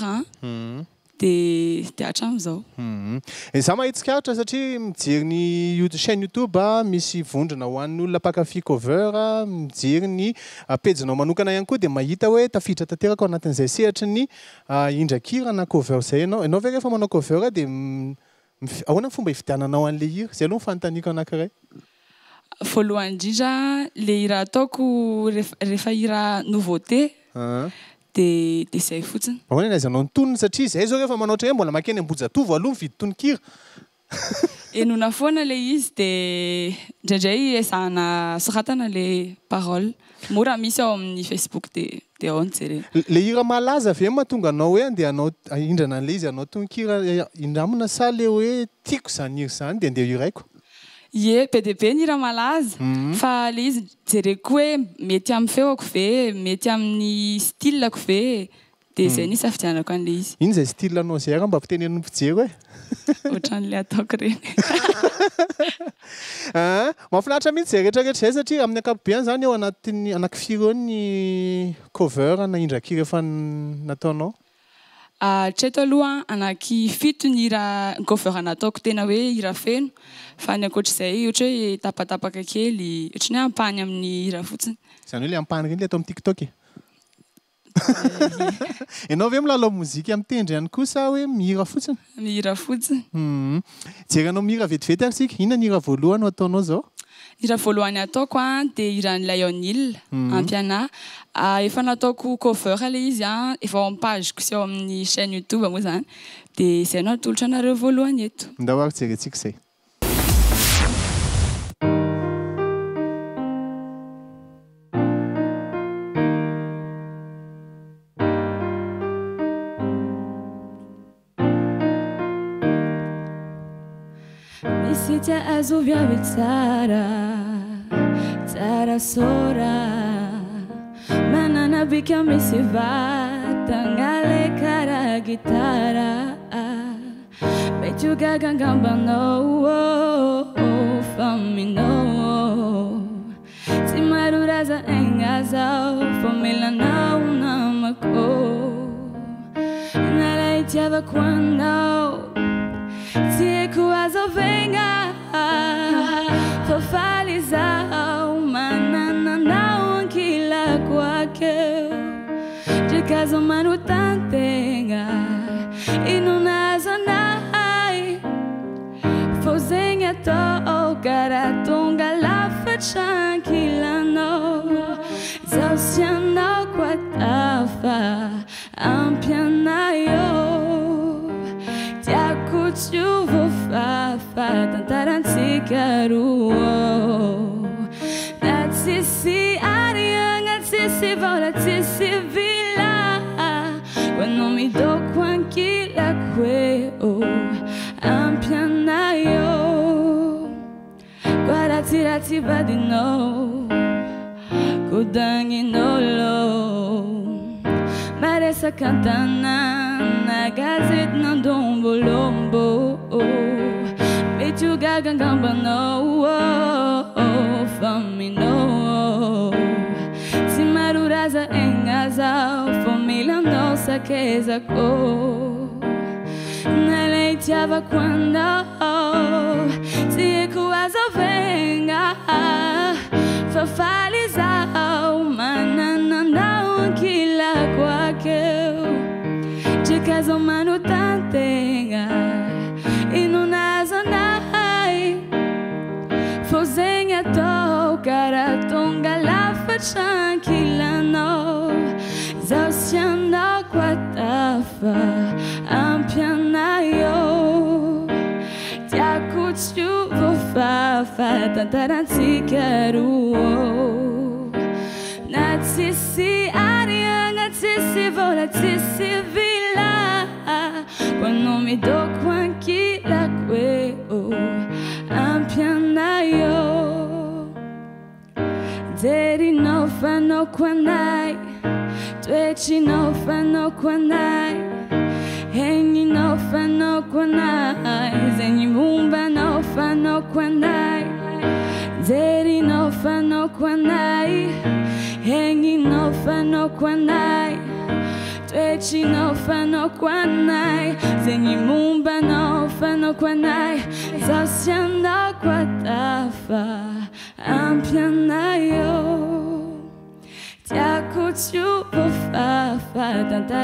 dia dia hatramin'izao. Za mahitsikaaritra satria mijery ny chaîne YouTube misy vondrona ho an'ny olona mpakafy cover mijery ny pejinao manokana ihany koa dia mahita hoe tafiditra tanteraka ao anatin'izay sehatra ny indrakira na cover zay ianao ianao ve rehefa manao cover dia ahoana fomba hividiananao an'le hira zay aloha fanontaniako anankiray. Voalohany indrindra le hira ataoko rehefa hira nouveauté dia dia izay fotsiny. Ahoana ny aizanao ny tonony satria izay zao rehefa manao ohatry hoe mbola makeny Ambojatovo aloha mividy tonon-kira. Enona foana le izy dia indraindray ezahana soratana le parole mora misy ao amin'ny Facebook dia dia ao ny jerena. Le hira malaza ve mahatonga anao hoe andeha anao hindrana an'le izy anao tonon-kira indramina sa le hoe tiako izany hira izany dia andeha hiraiko. Ie, be dia be ny hira malaza fa le izy jereko hoe mety amin'ny feoko ve mety amin'ny stylako ve dia izay ny safidianako an'le izy. Ino izay style anao izay mba ampitenen'ny mpijery hoe? Ohatran'ilay ataoko ireny. Mahafinaritra mihitsy izay rehetrarehetra izay satria amin'ny ankapobeny izany ao anatin'ny anankifiry eo ny cover na indrakira efa nataonao? Hatreto aloha anaky fito ny hira cover nataoko tena hoe hira feno fa ny ankoatr'izay ohatra hoe tapatapaka kely ohatra ny ampany amin'ny hira fotsiny. Izany hoe le ampany reny le atao amin'ny TikTok e. Ianao ve milalao mozika mitendry ihany koa sa hoe mihira fotsiny? Mihira fotsiny. Jerenao mihira vetivety ary sika, inona ny hira voalohany no ataonao zao? Hira voalohany ataoko dia hiran'ny Lionel Ampiana. Efa nataoko cover ilay izy efa ao amin'ny pageko sy ao amin'ny chaîne YouTube moa zany. Dia izay no atolotra anareo voalohany eto. Ndao ary jerentsika izay. Misy azo viavy tsara, tsara sora. Manana bika misy vatagna le kara gitara. Betio gagangambanao faminao. Tsy maro raza ainga zao famelanao namako. Nara itiavako anao. Tieko azo venga fafali zao manananao ankila kwake jikazo manutantenga inunazo nai fozenga to karatunga lafa chankilano zausiano kwa tafa ampianayo Chuvo fafa tantarantsika roa natsisy ariagna tsisy vola tsisy vila quando mi doko ankila kweo ampianayo guaratsiratsy vadinao kudanginolo maresa cantana na gazete não dombo lombo Betio gagangambanao famino Se maruraza engazao família nossa queza ko Na leiteava quando Se quase venga Fafalizao mananandao aquila quaqueu De casa mano tantenga E não nasa nai Fozenha to karatonga la fachanquila no Zausiano quatafa ampianayo Tiakutiu vofafa tantarantsikaruo Natsisi arianga tsisi vola tsisi vila Quando mi doko ankila kweo ampianayo Deri no fano kwanai Twechi no fano kwanai Hengi no fano kwanai Zenyi mumba no fano kwanai Deri no fano kwanai Hengi no fano kwanai Twechi no fano kwanai Zenyi mumba no fano kwanai Zausiano quatafa ampianayo Tiakutiu vofafa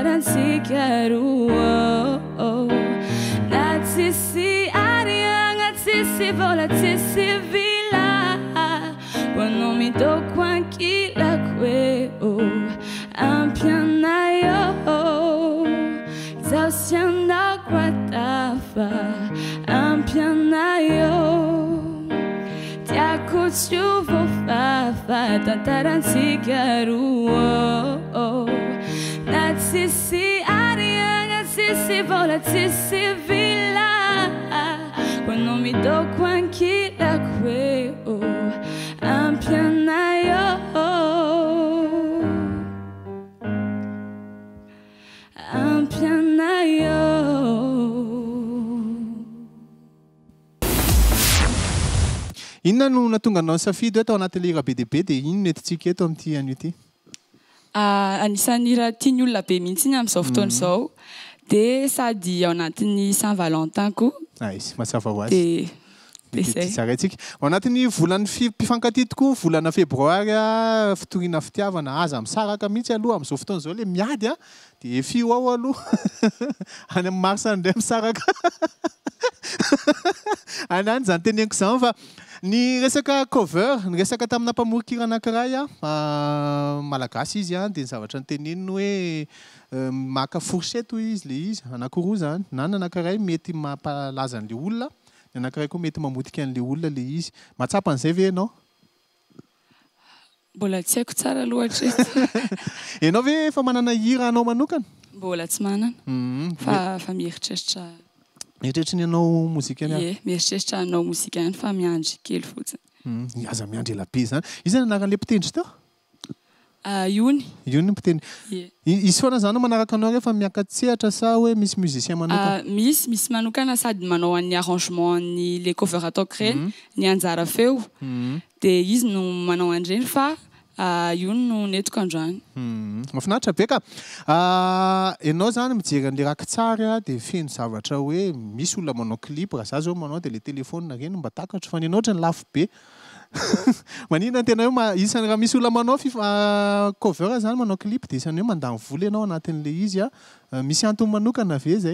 tantarantsikaruo Natsisi arianga tsisi vola tsisi vila Quando mi doko ankila kweo ampianayo Zausiano quatafa ampianayo Tiakutiu vofafa tantarantsikaruo Natsisi arianga tsisi vola tsisi vila Quando mi doko ankila kweo ampianayo Ampianayo Inona no natonga anao safidy hoe atao anatin'ilay hira be dia be dia ino no entintsika eto amin'ity anio ity? Anisan'ny hira tian'ny olona be mihitsy amin'izao fotoana izao dia sady ao anatin'ny Saint Valentin koa. Ah, izy mazava ho azy. Dia zay. Tsara antsika. Ao anatin'ny volan'ny fi- mpifankatia tokoa volana febroary a, fitoriana fitiavana aza misaraka mihitsy aloha amin'izao fotoana izao le miady a dia fio ao aloha any amin'ny mars indray misaraka anany zany teneniko izany fa ny resaka cover ny resaka tamina mpamoron-kira anankiray a malagasy izy a dia ny zavatra nyteneniny hoe maka fourchette hoy izy le izy anankiroa zany na ny anankiray mety mampalaza an'le olona ny anankiray koa mety mamotika an'le olona le izy matsapa an'izay ve ianao mbola tsy haiko tsara loatra eto ianao ve efa manana hira anao manokana mbola tsy manana fa fa mieritreritra mieritreritra ny anao mozika any ie mieritreritra anao mozika ihany fa miandry kely fotsiny aza miandry ela be zany izy zany anaran'le mpitendry tao iony iony mpitendry izy foana zany manaraka anao rehefa miakatsehatra sa hoe misy musicien manokana misy misy manokana sady manao an'ny arrangement ny le cover ataoko reny ny anjara feo dia izy no manao andreny fa iony no netiko androany mahafinaritra be ka ianao zany mijery an'le rakitsary a dia feno zavatra hoe misy olona manao clip raha za zao manao dia le telefônina reny mba takatro fa ny anao ohatrany lafo be manina tena hoe isany raha misy olona manao fifa cover zany manao clip dia isany hoe mandany vola ianao anatin'le izy a misy antony manokana ve zay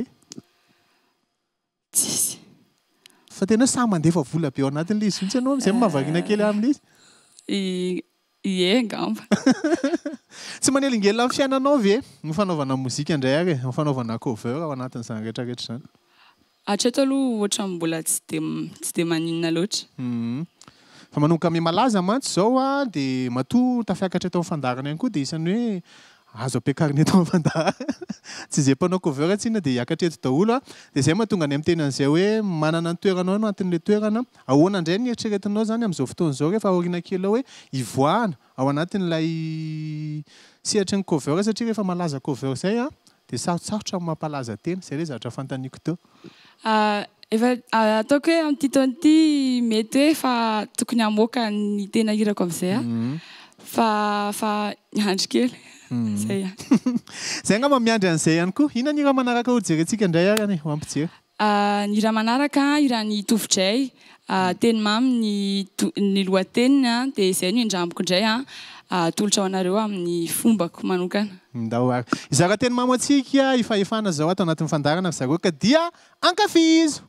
tsisy fa tena samy mandefa vola be ao anatin'le izy mihitsy ianao izay mahavariana kely amin'le izy ie ngamba tsy manelingelina amin'ny fiainanao ve ny fanaovana mozika indray ary ny fanaovana cover ao anatin'izany rehetrarehetra zany hatreto aloha ohatra mbola tsy dia tsy dia maninona loatra fa manomboka ame malaza mantsy zao a dia matoa tafiakatra eto amin'ny fandarana ihany koa dia isany hoe azo ampiakarina eto amin'ny fandarana tsy izay mpanao cover tsina dia hiakatra eto daholo a dia izay mahatonga any amin'ny teny an'izay hoe manana ny toeranao anatin'le toerana ahoana indray ny eritreretinao zany amin'izao fotoana izao rehefa aoriana kely hoe ivoahana ao anatin'ilay sehatry ny cover satria rehefa malaza cover zay a dia sarotsarotra amin'ny mampalaza tena izay le zavatra fantaniko teo efa ataoko hoe amin'ity taona ity mety hoe fa tokony hamoaka ny tena hirako amin'izay a fa fa miandry kely zay zay angamba miandry an'izay ihany koa inona ny raha manaraka ho jerentsika indray ary any ho ampijery ny raha manaraka irany tovitray teny mamy ny lohateniny dia izay no indramboko indray a tolotra ao anareo amin'ny fombako manokana ndao ary izara teny mamy atsika ifahefana zao ato anatin'ny fandarana zareo ka dia ankafizo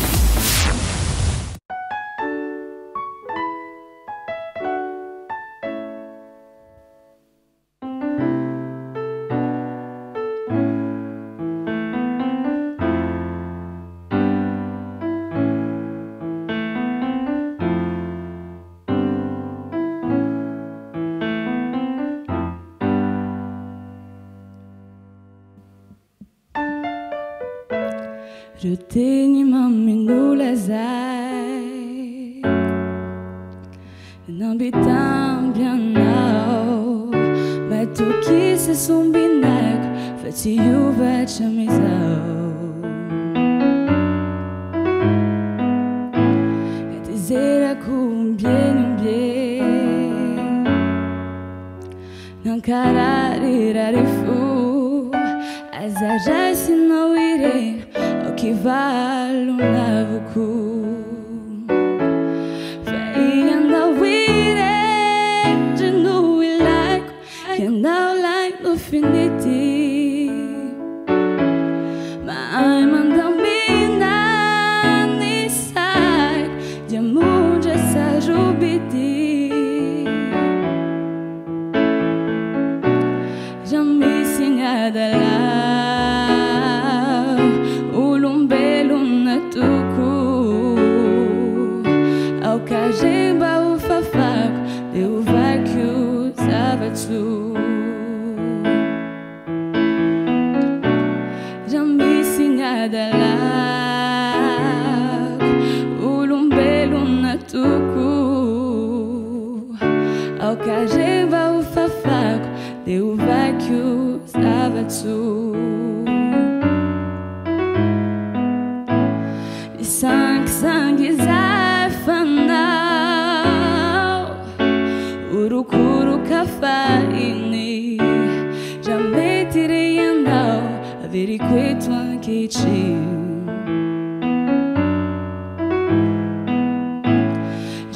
Ruteni maminula zai Não bitam pianau Mas tu quis ser um binaco Fati o vete amizau É dizer a com bem um bem Não carar irare fu As ajas se não irei que vale um navucu Vai andar wire de no ilaco Que andar like no finiti Mas manda mina ni sai De muda sa jubiti Já me sinhada lá Ao cajemba o fafaco Deu vai que usava tu Já me sinhada lá O lumbelo na tucu Ao cajemba o fafaco Deu vai que usava tu Sangue, sangue, zafanau Urucuru, cafaine Já me tirei andau A veriqueto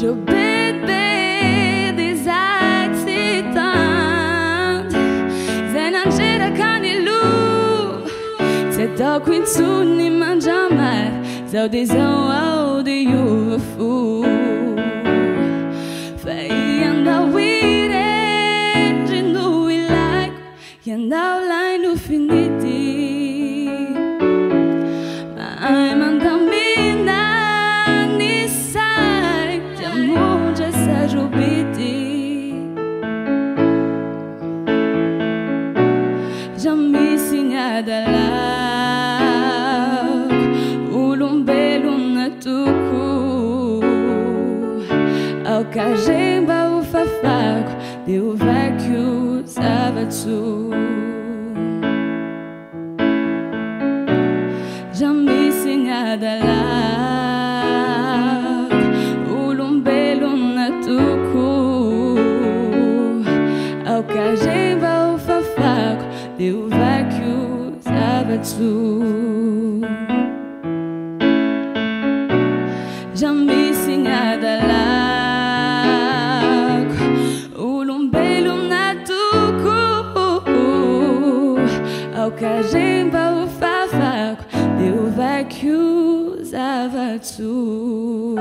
Jo bebe des accidents Zenangera canilu Zeta quinzuni mangiamar Zau de zau au de yufu Fai andau ire Rinu ilaik Yandau lai no finiti Mai mandamina Ni sai Jamu jasa jubiti Jami signada lá Ulumbelu na tuku Ao cajemba o fafaco Deu vecchio savatsu Jami signada lá Ulumbelu na tuku Ao cajemba o fafaco Deu vecchio savatsu Jami signada lá Ulumbelu na tuku Ao cajemba o fafaco Deu vecchio savatsu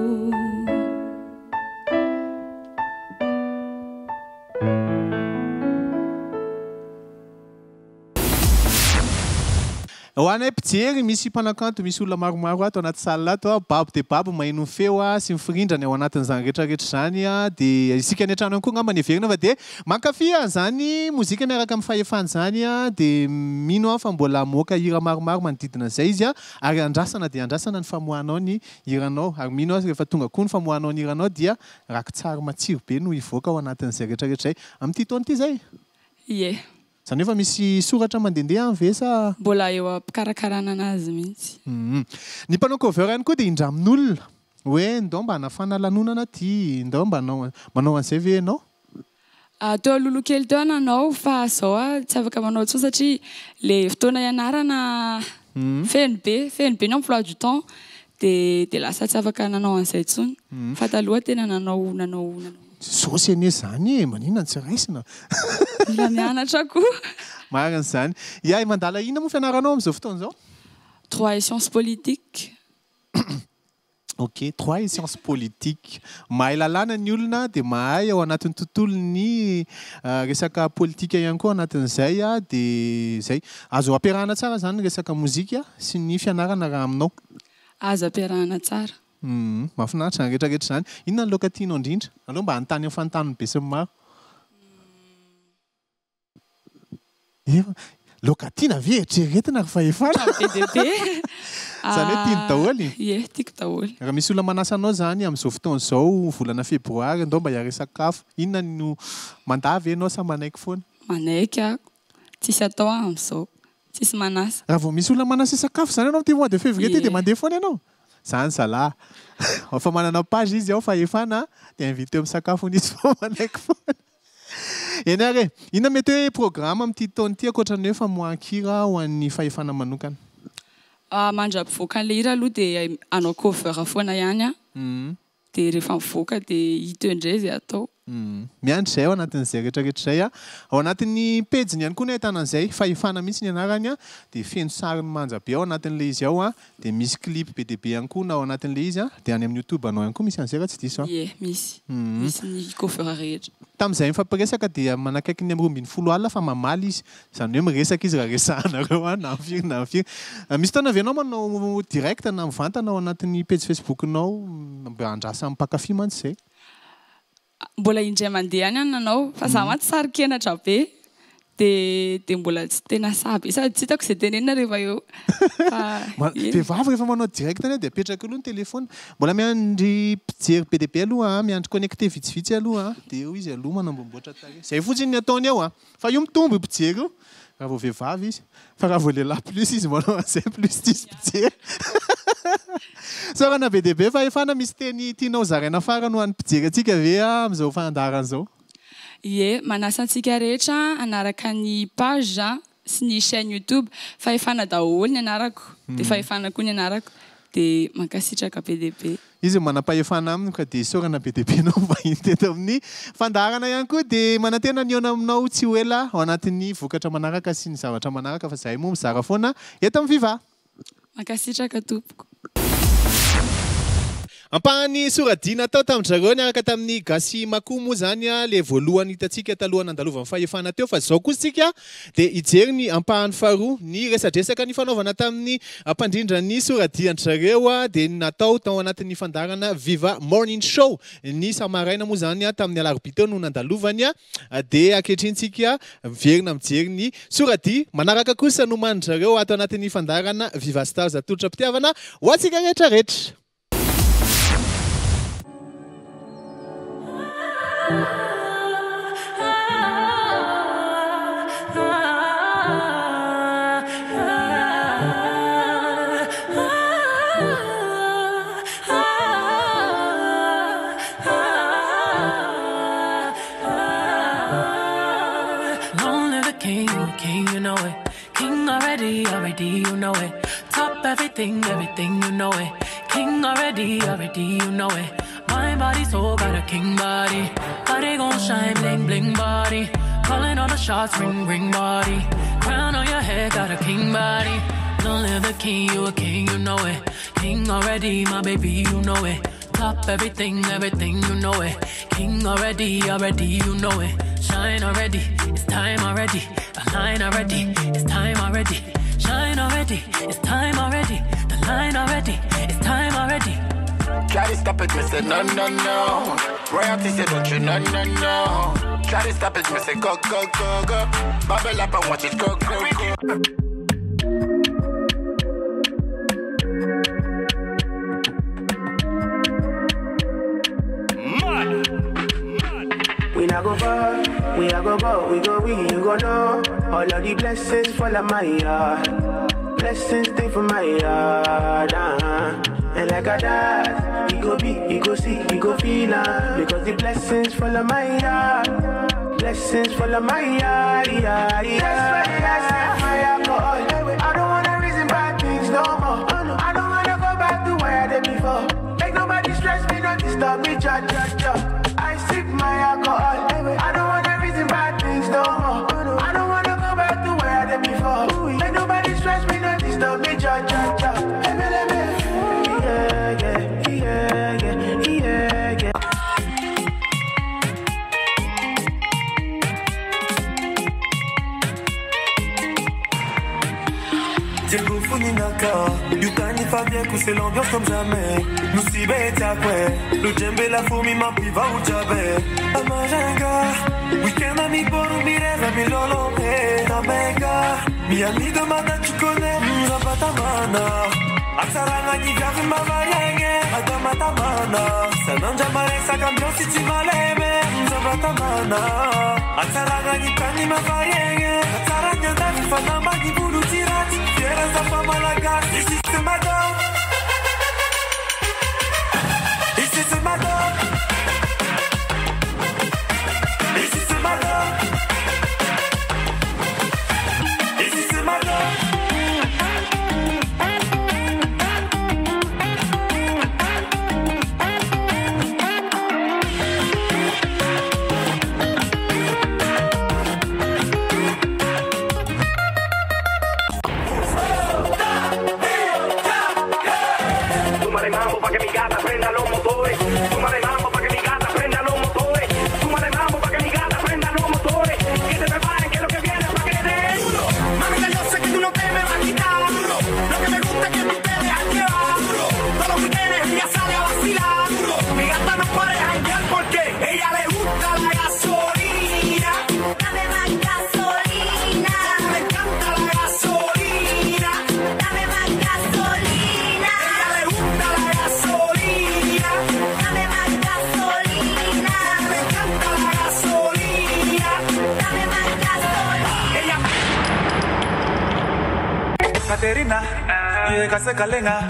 Ho anay mpijery misy mpanakanto misy olona maromaro ato anaty salle ato a babo de babo maheno feo a sy mifirindrany ao anatin'izany rehetrarehetra zany a dia isika any an-trano koa ngamba neverina fa dia mankafy zany mozika miaraka amin'ny fahefany zany a dia mino aho fa mbola moaka hira maromaro manodidina izay izy a ary andrasana dia andrasana ny famohanao ny hiranao ary mino aho rehefa tonga koa ny famohanao ny hiranao dia rakotsara matsiro be no hivoaka ao anatin'izay rehetrarehetra zay amin'ity taona ity zay Ie. Zany efa misy soratra mandendeha amin'ny ve sa mbola eo am-pikarakarana anazy mihitsy. Mhm. Ny mpanao cover ihany koa dia indramin'olona hoe ndao mba hanafana lanonana ty ndao mba hanao manao an'izay ve ianao? Ah, teo lolo kely teo nanao fa zao a tsy afaka manao tsao satria le fotoana ianarana feno be feno be ny emploi du temps dia dia lasa tsy afaka nanao an'izay intsony fa taloha tena nanao nanao nanao Zao sy anie zany e maninona tsy raisina mila mianatra koa. Marina zany. Ya mandala ina moa fianaranao amin'izao fotoana izao? Droit et sciences politiques. Ok, droit et sciences politiques. Mahay lalàna ny olona dia mahay ao anatin'ny tontolon'ny resaka politika ihany koa anatin'izay a dia zay azo ampiarahana tsara zany ny resaka mozika sy ny fianarana raha aminao. Azo ampiarahana tsara. Mm, mahafinaritra ny rehetrarehetra zany. Inona ny laoka tianao indrindra? Aleo mba hanontany amin'ny fanontany be sy ny maro. Ewa, laoka tiana ve eritreretina rehefa efana? Be dia be. Zany hoe tiany daholo. Ie, tiako daholo. Raha misy olona manasa anao zany amin'izao fotoana izao volana febroary ndao mba hiare-sakafo, inona no mandavy ianao sa manaiky foana? Manaiky ako. Tsisy atao amin'izao. Tsisy manasa. Raha vao misy olona manasa sakafo zany ianao amin'ity mois de février ty dia mandeha foana ianao? Zany zalahy. Fa manana page izy ao fa efana dia invité misakafo izy fa manaiky foana. Eny ary, inona mety hoe programme amin'ity taona ity ankoatran'ny hoe famohan-kira ho an'ny fahefana manokana? Mandra-pivoaka an'ilay hira aloha dia hanao cover foana ihany a. Dia rehefa mivoaka dia hita eo indray izay atao. Miandry izay ao anatin'izay rehetrarehetra izay a. Ao anatin'ny pejiny ihany koa ny ahitana an'izay fahefana mihitsy ny anarany a dia feno sariny manja be ao anatin'ilay izy ao a dia misy clip be dia be ihany koa na ao anatin'ilay izy a dia any amin'ny YouTube anao ihany koa misy an'izay raha tsy diso a. Ie, misy. Misy ny cover rehetra. Tamin'izay mifampiresaka dia manakaiky ny amin'ny roa ambin'ny folo alina fa mamaly izy. Izany hoe miresaka izy raha resahanareo a na mifiry na mifiry. Misy taona avianao manao direct na mivantana ao anatin'ny page Facebook-nao mba andrasa amin'ny mpakafy mantsy izay. Mbola indray mandeha any nanao fa za maty sary kenatra be dia dia mbola tsy tena saby sady tsy hitako izay tenenina rehefa eo. Vehivavy rehefa manao direct any dia apetraka aloha ny telefona. Mbola miandry mpijery be dia be aloha miandry connecté vitsivitsy aloha dia eo izy aloha manambomboatra tahaka. Izay fotsiny ny ataony ao a. Fa io mitombo mpijery io. Raha vao vehivavy izy. Fa raha vao lehilahy plus izy manao an'izay plus tsisy mpijery. Sorana be dia be fa efana misy teny tianao zaraina farany ho an'ny mpijery antsika ve amin'izao fandaran'izao? Ie, manasa antsika rehetra anaraka ny page sy ny chaîne YouTube fa efana daholo ny anarako dia fa efana koa ny anarako. dia mankasitraka be dia be. Izy manam-pahefana aminy ka dia saorana be dia be anao vahiny teto amin'ny fandarana ihany koa dia manantena ny eo aminao tsy ho ela ao anatin'ny vokatra manaraka sy ny zavatra manaraka fa zahay moa mizara foana eto amin'ny Viva. Mankasitraka tompoko. Ampahany soradina tao tamin-drareo niaraka tamin'ny gasy makoa moa zany le voalohany hitantsika talohany andalovan'ny fahefana teo fa zao kosa tsika dia hijery ny ampahany faharoa ny resadresaka ny fanaovana tamin'ny mpandrindra ny soradian-drareo dia natao tao anatin'ny fandarana Viva Morning Show ny samaraina moa zany tamin'ny alarobia teo no nandalovany dia ankehitriny miverina mijery ny soradi manaraka kosa no mandry-drareo ato anatin'ny fandarana Viva Stars atolotra mpitiavana ho antsika rehetrarehetra. Already, you know it. Top everything, everything, you know it. King already, already, you know it. My body so got a king body. Body gon' shine, bling, bling body. Calling all the shots, ring, ring body. Crown on your head, got a king body. Don't live the king, you a king, you know it. King already, my baby, you know it. Top everything, everything, you know it. King already, already, you know it. Shine already, it's time already. The line already, it's time already. Shine already, it's time already. The line already, it's time already. Try to stop it, me say no, no, no. Royalty say don't you, no, no, no. Try to stop it, me say go, go, go, go. Bubble up and watch it go, go, go. We not go far, we not go go, we go we, you go know. All of the blessings fall on my yard. Blessings stay for my yard, uh-huh. And like a dad, you go be, you go see, you go feel uh, because the blessings fall on my yard. Blessings fall on my yard, yeah, yeah. That's why I say my alcohol. I don't wanna reason bad things no more. I don't wanna go back to where I did before. Make nobody stress me, not disturb me, cha cha cha. I sip my alcohol. I don't wanna reason bad things no more. I don't wanna go back to where I did before. Make nobody stress me, not disturb me, cha cha cha. Yeah, yeah, yeah, yeah, yeah, yeah. Diego Funinaka, Yutani Fabien, c'est l'ambiance comme jamais. Nous si bête à quoi? Le djembe, la fourmi, ma piva ou jabe. Amarenga, week-end ami pour nous mirer, la milolo, et la mega. Miami de Mada, tu connais, nous a pas ta mana. Aksaranga, ni gavi ma varienge, Adama ta mana. Ça n'en jamare, ça cambion si tu m'allais, nous a pas ta mana. Aksaranga, ni kani ma varienge, Aksaranga, ta vie, fanama, ni boulou tirati. Quieres la fama, la gare, ici c'est madame. Ici c'est madame. Ici c'est madame. Ici c'est madame. Katerina, yeah, Kase Kalenga.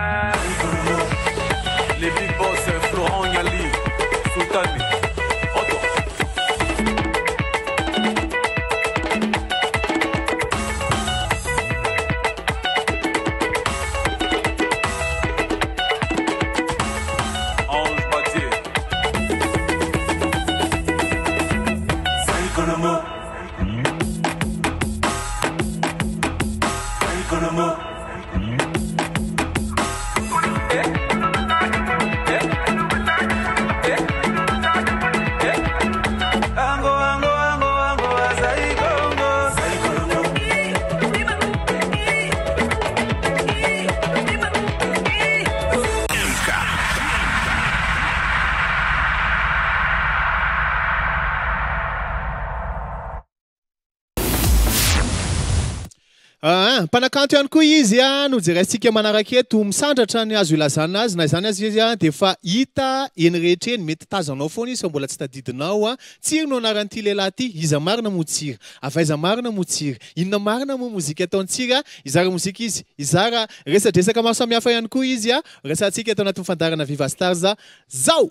Les big boss, Florent Yali, Sultani, Otto. Ah, mpanakanto ihany koa izy a no jerentsika manaraka eto misandratra ny azo ilazana azy na izany azy izy a dia efa hita eny rehetra eny mety tazanao foana izy fa mbola tsy tadidinao a tsiro no anaran'ity lehilahy ity iza marina mo tsira avaiza marina mo tsira inona marina mo mozika ataontsika izara mozika izy izara resadresaka maro samihafa ihany koa izy a resantsika eto anatin'ny fandarana Viva Stars zao.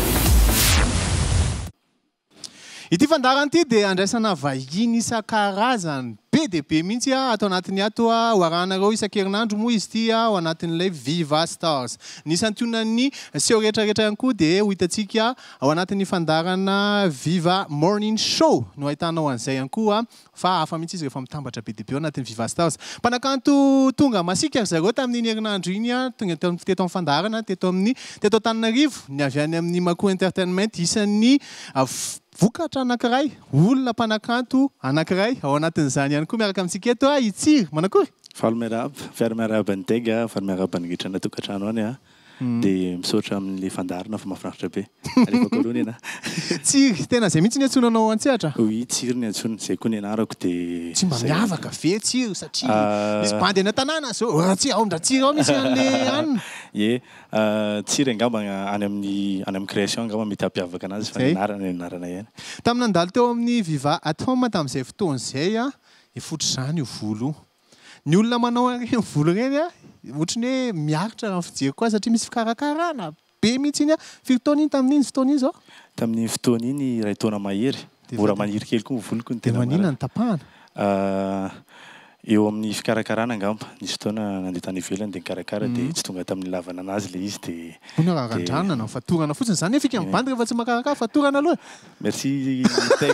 Ity fandarana ity dia andraisana vahiny isan-karazany be dia be mihitsy atao anatiny ato a hoaranareo isan-kerinandro moa izy ity ao anatin'ilay Viva Stars. Nisan'ny tionan'ny seho rehetrarehetra ihany koa dia ho hitantsika ao anatin'ny fandarana Viva Morning Show no ahitanao an'izay ihany koa fa hafa mihitsy izy rehefa mitambatra be dia be ao anatin'ny Viva Stars. Mpanakanto tonga masika zareo tamin'iny herinandro iny a tonga teto amin'ny fandarana teto amin'ny teto Antananarivo ny avy any amin'ny Maco Entertainment isan'ny vokatra anankiray olona mpanakanto anankiray ao anatin'izany ihany koa miaraka amintsika eto a itsiro manakory faly miarahaba fiara miarahaba ny tega faly miarahaba ny gitra natokantrano any a dia misaotra amin'le fandarana fa mahafinaritra be alefako aloha ena tsiry tena izay mihitsy ny antsonanao antsehatra oui tsiry ny antsona izay koa ny anarako dia tsy mba miavaka ve tsiro satria misy bandy eny an-tanàna zao tsy ao ndra tsiro ao misy an'le anina ie tsiry angamba any amin'ny any amin'ny création angamba mety hampiavaka anazy fa anarana anarana ihany tamin'ny nandalo teo amin'ny Viva at Home tamin'izay fotoana izay a efotry izany io volo ny olona manao ireny volo ireny a ohatry ny hoe miaritra raha fijery koa satria misy fikarakarana be mihitsy iny a fifotoana iny tamin'iny fotoana iny zao tamin'ny fotoana iny iray taona mahery mora maniry kely koa ny voloko ny tena manina ny tapahana eo amin'ny fikarakarana angamba nisy fotoana nandeha tany ivelany dia nikarakara dia tsy tonga tamin'ny lavana anazy le izy dia ona rarandranana na fatorana fotsiny izany nefa ika mibandy rehefa tsy makarakara fatorana aloha merci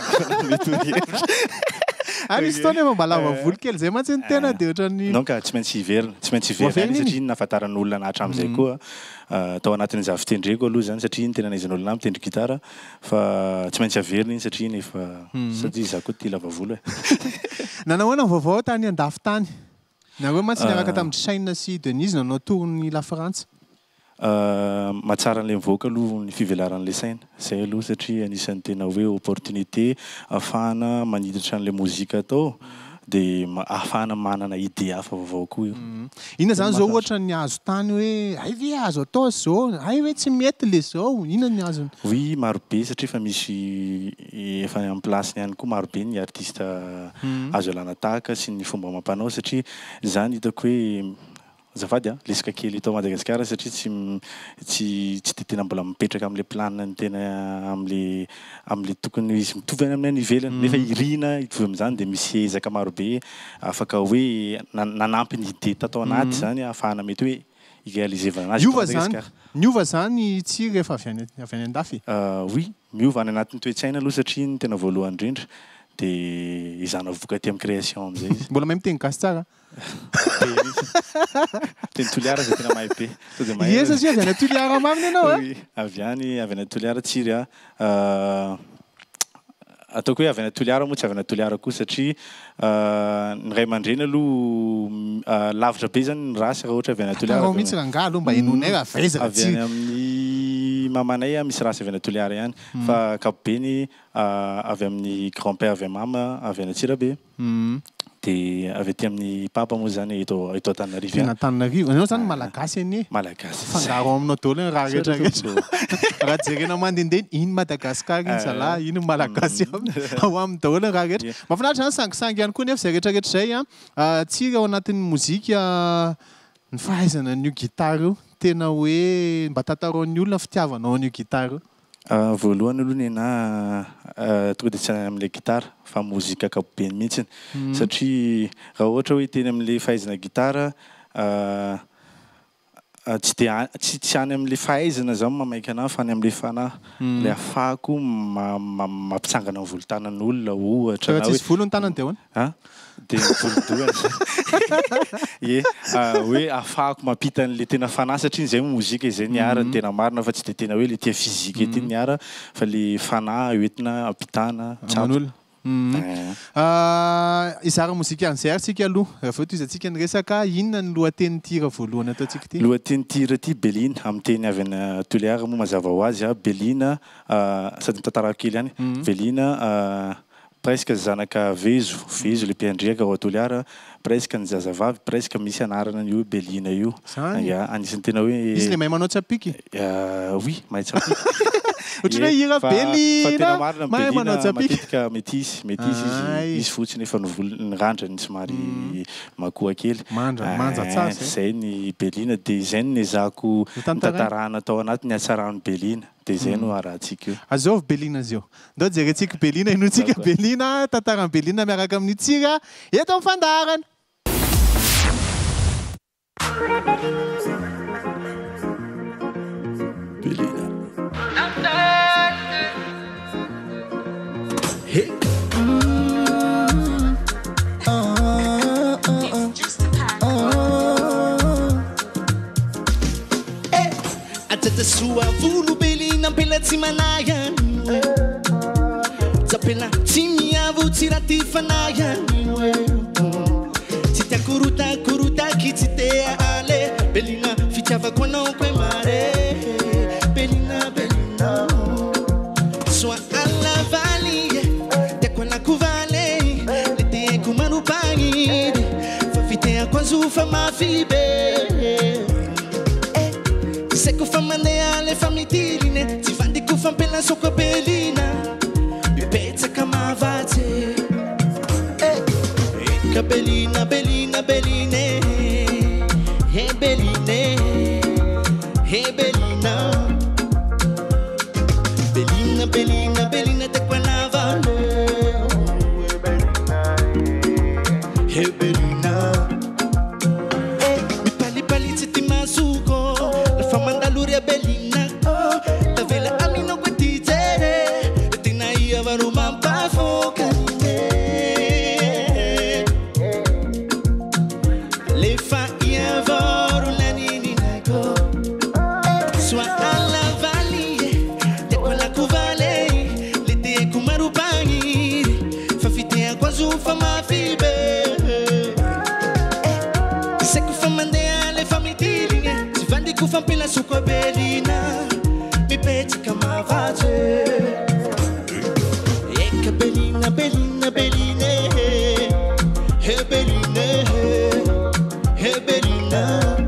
teko Ani fotoana efa mba lava volo kely zay mantsy ny tena dia ohatran'ny non ka tsy maintsy hiverina tsy maintsy hiverina satria nahafantaran'olona anatra amin'izay koa tao anatin'izany fitendreko aloha izany satria iny tena naizan'olona mitendry gitara fa tsy maintsy haverina iny satria iny efa satria za koa tia lava volo e nanahoana vaovao tany andafy tany nareo mantsy niaraka tamin'ny Shaina sy Denise nanao torony la France mahatsara an'ilay mivoaka aloha ny fivelaran'ilay saina izay aloha satria anisan'ny tena hoe opportunité ahafahana maniditra an'ilay mozika atao dia ahafahana manana idée hafa vaovao koa io inona izany zao ohatra ny azo tany hoe ay ve azo atao zao ay hoe tsy mety le zao inona ny azony oui marobe satria efa misy efa amin'ny placeny ihany koa marobe ny artiste azo alana tahaka sy ny fomba amampanao satria izany hitako hoe zafady a lesaka kely eto Madagasikara satria tsy tsy tsy dia tena mbola mipetraka amin'ilay planina ny tena amin'ilay amin'ilay tokony izy mitovy any amin'ny any ivelany nefa irina hitovy amin'izany dia misy ezaka marobe afaka hoe nanampy ny idée tatao anaty izany ahafahana mety hoe iréalisevana anazy miova zany miova zany tsy rehefa avy any avy any an-dafy oui miova any anatin'ny toe-tsaina aloha satria ny tena voalohany indrindra dia izana voka ty amin'ny création amin'izay izy mbola mahay miteny gasy tsara teny toliara zay tena mahay be ie satria avy any toliara maminy ianao a avy any avy any toliara tsiry a ataoko hoe avy any toliara moa tsy avy any toliara koa satria ny ray aman-dreny aloha lavitra be zany ny rasy raha ohatra avy any toliara mihitsy rangah aloha mba henonay raha vaizaka avy any amin'ny mamanay misy rasy avy any toliara ihany fa kapobeny avy amin'ny grand père avy mama avy any Atsirabe dia avy aty amin'ny papa moa zany eto eto Antananarivo tena Antananarivo anao zany malagasy anie malagasy fangaro aminao daholo raha rehetra rehetra raha jerena mandendeny iny Madagasikara iny zalahy iny malagasy ao amin'ny daholo raha rehetra mahafinaritra zany sangisangy ihany koa nefa zay rehetra rehetra zay a tsika ao anatin'ny mozika ny fahaizana an'io gitara io tena hoe mba tantaraon'ny olona fitiavanao an'io gitara io voalohany aloha ny ena tonga dia tsy amin'ilay gitara fa mozika ankapobeny mihitsiny satria raha ohatra hoe teny amin'ilay fahaizana gitara tsy dia tsy tsy any amin'ilay fahaizana zany mamaika anahy fa any amin'ilay fanahy ilay ahafahako mampitsangana ny volontanan'olona ohatra na hoe volo ny tanany dia ahoana a dia volodohany ie hoe ahafahako mampita an'ilay tena fanahy satria izay mozika izay niara ny tena marina fa tsy dia tena hoe ilay tia fizika ety niara fa ilay fanahy hoentina ampitana aman'olona izara mozika an'izay ary tsika aloha rehefa toy izy antsika ny resaka inona ny lohateny tira voalohany ataontsika ity lohateny tira ity Belina amin'ny teny avy any Toliara moa mazava ho azy a Belina sady mitantara kely ihany Belina presque zanaka vezo vezo le mpiandriaka ao Toliara presque ny zazavavy presque misy anarana io Belina io ya anisan'ny tena hoe izy le mahay manao tsapiky oui mahay tsapiky ohatran'ny hoe hira Belina mahay manao tsapiky matetika métis métis izy izy fotsiny efa nirandrany somary makoa kely manja tsara zay ny Belina dia zay ny ezahako tantarana tao anatiny hatsarany Belina dia zay no arahantsika io azov Belina zio ndao jerentsika Belina inotsika Belina tantarany Belina miaraka amin'ny tsika eto amin'ny fandarana Belina hey. Atata sua volo Belina pela tsy manayany japela tsy miavo tsy raha ty fanayany tsy tiakorotakorotaky tsy tea ale Belina fitiavako anao koe mare Belina Belina soa alavaly tiako anako valy le tiako manopagny fa fiteako azo fa mafy be Seko famandea le famitirine Ti vandi ku fampela soko Belina Bipezaka mavaze Eka Belina, Belina, Beline Hey Beline Hey Belina Belina, Belina, Belina te quella vale Hey Belina Mi pali pali ziti masuko Famandaluria Belina oh Tavela amino kwetizere Tina iya varu mampa fokane Le fa iya varu la nini nago Swa alla vali Te quella kuvale Le te kumaru pangi Fa fite akwa zufa mafibe Se kufamandea le famitilinge Vandi kufampela sukwa Belina Mi peti kama vaze Eka Belina, Belina, Belina Hey Belina Hey Belina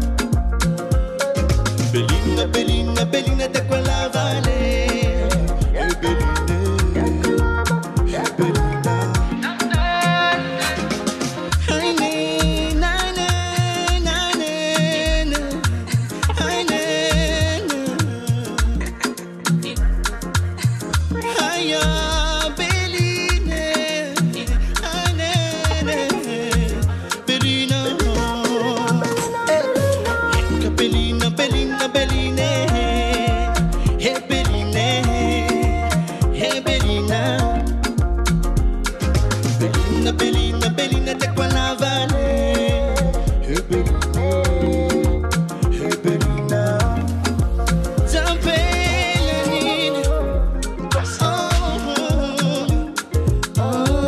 Belina, Belina, Belina te quella vale Hey Belina Hey Belina Ay ne, na ne, na ne, na Ay nena Aya Beline Ay nena Belina Eka Belina, Belina, Beline Hey Beline Hey Belina Belina, Belina, Belina te quella vale Hey Belina Hey Belina Zampelani Oh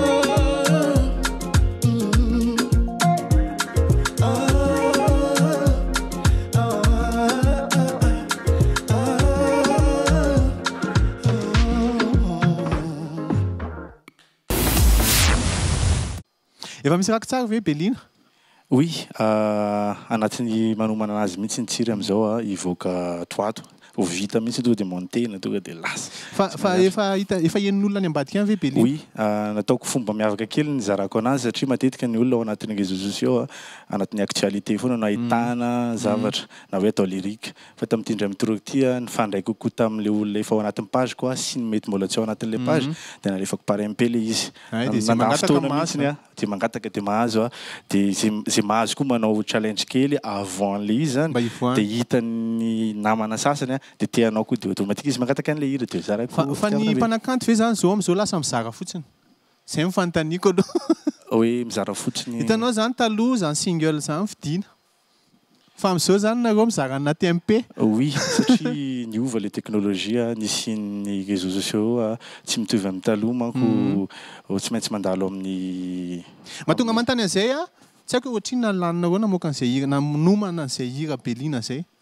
Efa misy raha tsara ve Belina Oui, anatin'ny manomana anazy mihitsy ny tsiry amizao ivoaka toato ho vita mihitsy tonga dia montena tonga dia lasa fa fa efa hita efa henon'olona any ambadika any ve Belina oui nataoko fomba miavaka kely ny zarako anazy satria matetika ny olona ao anatin'ny réseaux sociaux anatin'ny actualité foana no ahitana zavatra na hoe atao lyrika fa tamin'ity indray mitoraka ity nifandray kokoa tamin'le olona efa ao anatin'ny page koa sy ny mety mbola tsy ao anatin'le page dia nalefako pare mpe le izy nandafo fotoana mihitsiny dia mangataka dia mahazo dia zay mahazo koa manao challenge kely avant le izy zany dia hitany namana sasany dia teanao koa dia automatique izy mangataka an'le hira dia zarako fa ny mpanakanto ve zany zao amizao lasa mizara fotsiny zay mifanontaniko aloha hoe mizara fotsiny hitanao zany taloha zany single zany fidina fa amizao zany nareo mizara anaty M P oui satria niova le teknolojia nisian'ny réseaux sociaux tsy mitovy amin'ny taloha manko tsy maintsy mandalo amin'ny mahatonga manontany an'izay a tsy haiko ohatriny na lanina hoe namoaka an'izay hira na nomana an'izay hira Belina zay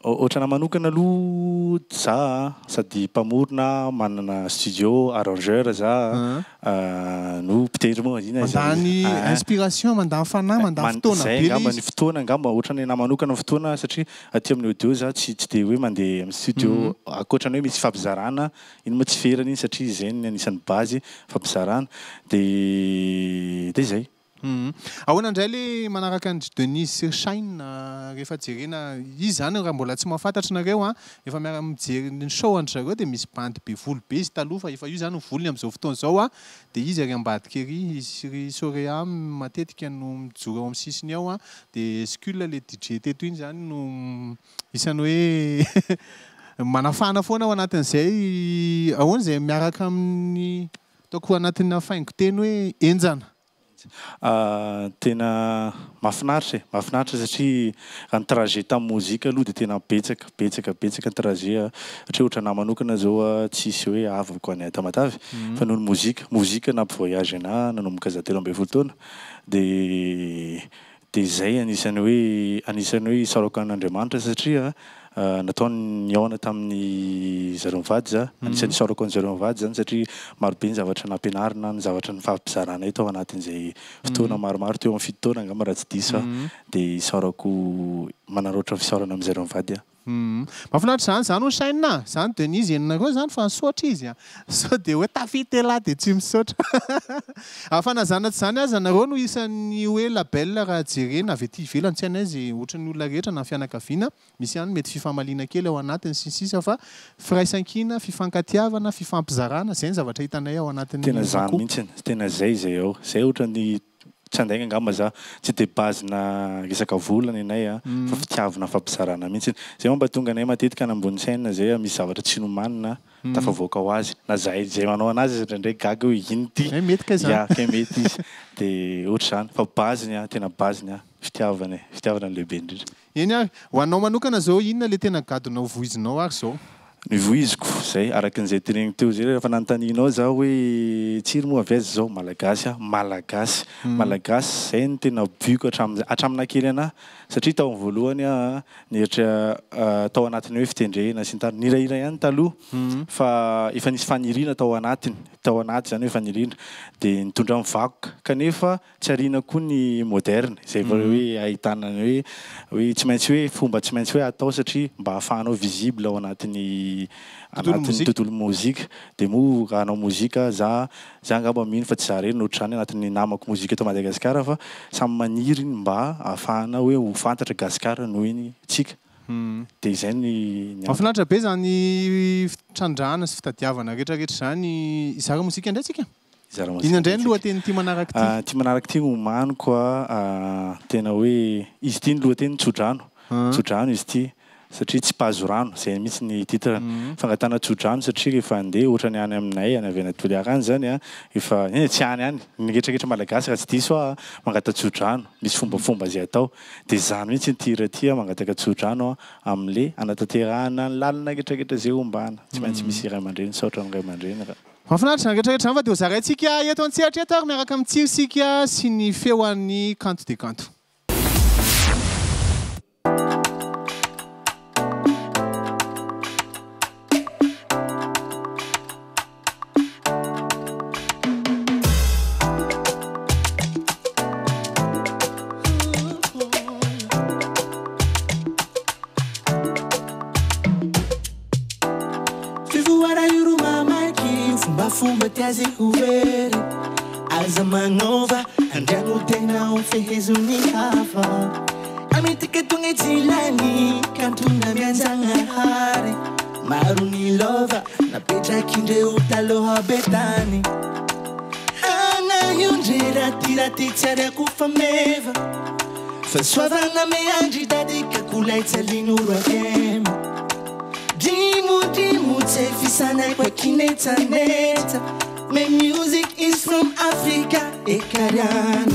Ohatrana manokana aloha za sady mpamorona manana studio arrangeur za no mpitendry moa ina mandany inspiration mandany fanahy mandany fotoana be ngamba ny fotoana ngamba ohatrany na manokana fotoana satria aty amin'ny audio za tsy tsy de hoe mandeha amin'ny studio akoatrany hoe misy fampizarana ino moa tsy ferany iny satria izay ny anisan'ny base fampizarana de de zay. Ahoana indray le manaraka ny Denise Sirshine rehefa jerena izy zany raha mbola tsy mahafantatra nareo a efa miara mijery ny show andry zareo dia misy bandy be volo be izy taloha fa efa io zany ny volony amin'izao fotoana izao a dia izy ary ambadika ery izy Sorea matetika no mijoro ao amin'ny sisiny ao a dia Skul le D J teto iny zany no isany hoe manafana foana ao anatin'izay ahoana izay miaraka amin'ny ataoko anatin'ny faingo teny hoe enjana. Tena mahafinaritra e mahafinaritra satria ny trajet tamin'ny mozika aloha dia tena betsaka betsaka betsaka ny trajet satria ohatra na manokana zao tsisy hoe avako any Tamatavy fa noho ny mozika mozika nampivoyage ana nanomboka za telo ambin'ny folo taona dia dia zay anisany hoe anisany hoe saroko an'Andriamanitra satria nataony niaona tamin'ny zareo mivady za anisany saroko ny zareo mivady zany satria marobe ny zavatra nampianarina ny zavatra ny fahampizarana tao anatin'izay fotoana maromaro teo amin'ny fito taona angamba raha tsy diso dia saroko manaratra fisaorana amin'ny zareo mivady a. Mahafinaritra zany zany ho saina zany Denise enonareo zany fa misaotra izy a sao dia hoe tafity lahy dia tsy misaotra afanazanaty zany aza nareo no isan'ny hoe label raha jerena avy aty ivelany tsy anaizy ohatran'ny olona rehetra na fianakaviana misy ihany mety fifamalina kely ao anatiny sisisa fa firaisan-kina fifankatiavana fifampizarana zay ny zavatra hitanay ao anatin'ny tena zany mihitsy tena zay zay ao zay ohatran'ny tsy andaigna angamba za tsy de bazina resaka volana inay a fa fitiavana fampizarana mihitsy zay mba tonga anay matetika any ambony saina zay misy zavatra tsy nomanina tafavoaka ho azy na zay zay manao anazy ndraindray gaga hoe ino ty ya ke mety izy dia ohatra zany fa baziny a tena baziny a fitiavana fitiavana ny lehibe indrindra. Eny ary ho anao manokana zao inona le tena gadonao voizinao ary zao? Ny voiziko zay arakan'izay teneniny teo zay rehefa nanontanianao za hoe tsiry moa avy aiza zao malagasy a malagasy malagasy zay ny tena buko hatramin'ny kely anahy satria tao amin'ny voalohany a nihatra tao anatiny hoe fitendrena sy ny tariny nirahira ihany taloha fa efa nisy faniriana tao anatiny tao anaty zany hoe faniriana dia nitondra mivakoka kanefa tsy ariana koa ny moderne zay vao hoe ahitana hoe hoe tsy maintsy hoe fomba tsy maintsy hoe atao satria mba hahafahanao visible ao anatin'ny anatin'ny tontolo mozika dia moa raha hanao mozika za za angamba mino fa tsy za reny nohatra zany anatin'ny namako mozika eto Madagasikara fa samy maniry mba ahafahana hoe ho fantatra Gasikara noho iny tsika dia izay ny mahafinaritra be zany fitrandrahana sy fitadiavana rehetrarehetra zany izara mozika indray tsika ina indray ny lohateny ty manaraky ty ty manaraky ty omaniko a tena hoe izy ty ny lohateny tsodrano tsodrano izy ty satria tsy pazo rano zay mihitsy ny titre fangatana tsodrano satria rehefa andeha ohatra ny any aminay any avy anatoliaka any zany a efa tsy any any ny rehetrarehetra malagasy raha tsy diso a mangata tsodrano misy fombafomba zay atao dia zany mihitsy ny tira ty a mangataka tsodrano a amin'le anatanterahana ny lalina rehetrarehetra zay ombana tsy maintsy misy iray aman-dreny saotra amin'ny ray aman-dreny raha mahafinaritra zany rehetrarehetra zany fa dia ho zaraintsika eto an-tsehatra eto ary miaraka amin'ny tsirosika sy ny feoan'ny kanto de kanto. Fumba tiazi huveri Aza manova Andiano tena ufehezu ni hava Amitike tunge tilani Kantuna mianzanga hari Maru ni lova Na pecha kinde utaloha betani Ana yunjira tira titsiare kufameva Faswava na meanji dadika kula italinu rakema Dimu dimu tefisana kwa kineta neta My music is from Africa Ekariana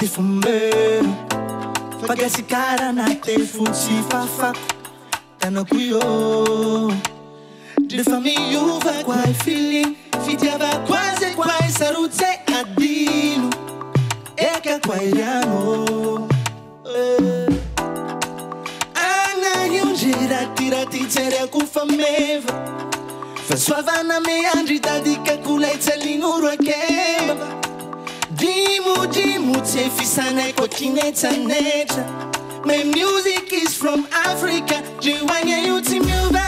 ty fombero fagasy kara anaty fotsy fafako tanako io rehefa miovako ahy feeling fitiavako azy ko ahy sarotsy adino ekako ahy riano raty tseriako fameva fa soavana meandry dadika kolay tsalinoro akeba dimo-dimo tsy fisanaiko akinetsanetra my music is from Africa jiwanya io tsy miova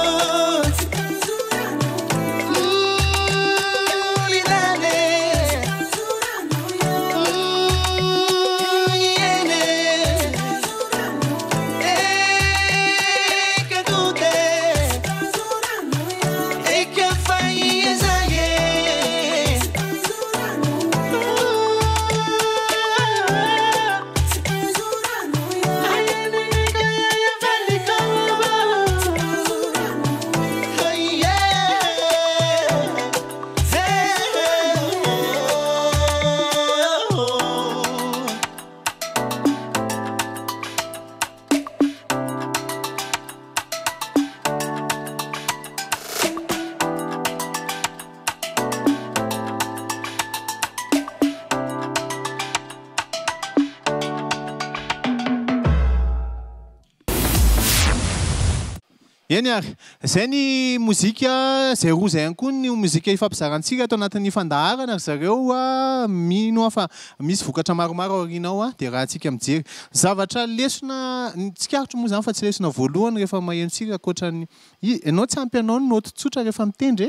eny ary zay ny mozika zay roa zay ihany koa ny mozika ifampizarantsika atao anatin'ny fandaharana ry zareo a mino fa misy vokatra maromaro aorianao a dia raha antsika mijery zavatra lesona tsikarotro moa zany fa tsy lesona voalohany rehefa mahenontsika akoatrany ianao tsy ampy anao ny noty tsotra rehefa mitendry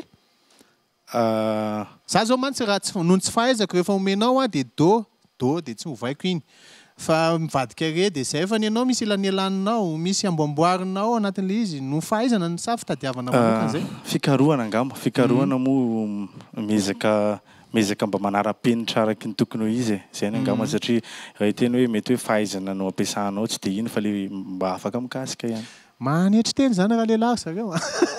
e za zao mantsy raha noho tsy fahaizako rehefa omenao a dia do do dia tsy hovaiko iny fa mivadika re dia zay fa ny anao misy ilanyelaninao misy amboamboarinao anatin'le izy no fahaizana ny sa fitadiavana manokana zay fikarohana angamba fikarohana moa mezaka mezaka mba manara-penitra araky ny tokony ho izy zay ny angamba satria raha teny hoe mety hoe fahaizana no ampiasanao tsy dia iny fa le mba afaka mikasika ihany manetry teny zany raha lehilahy zareo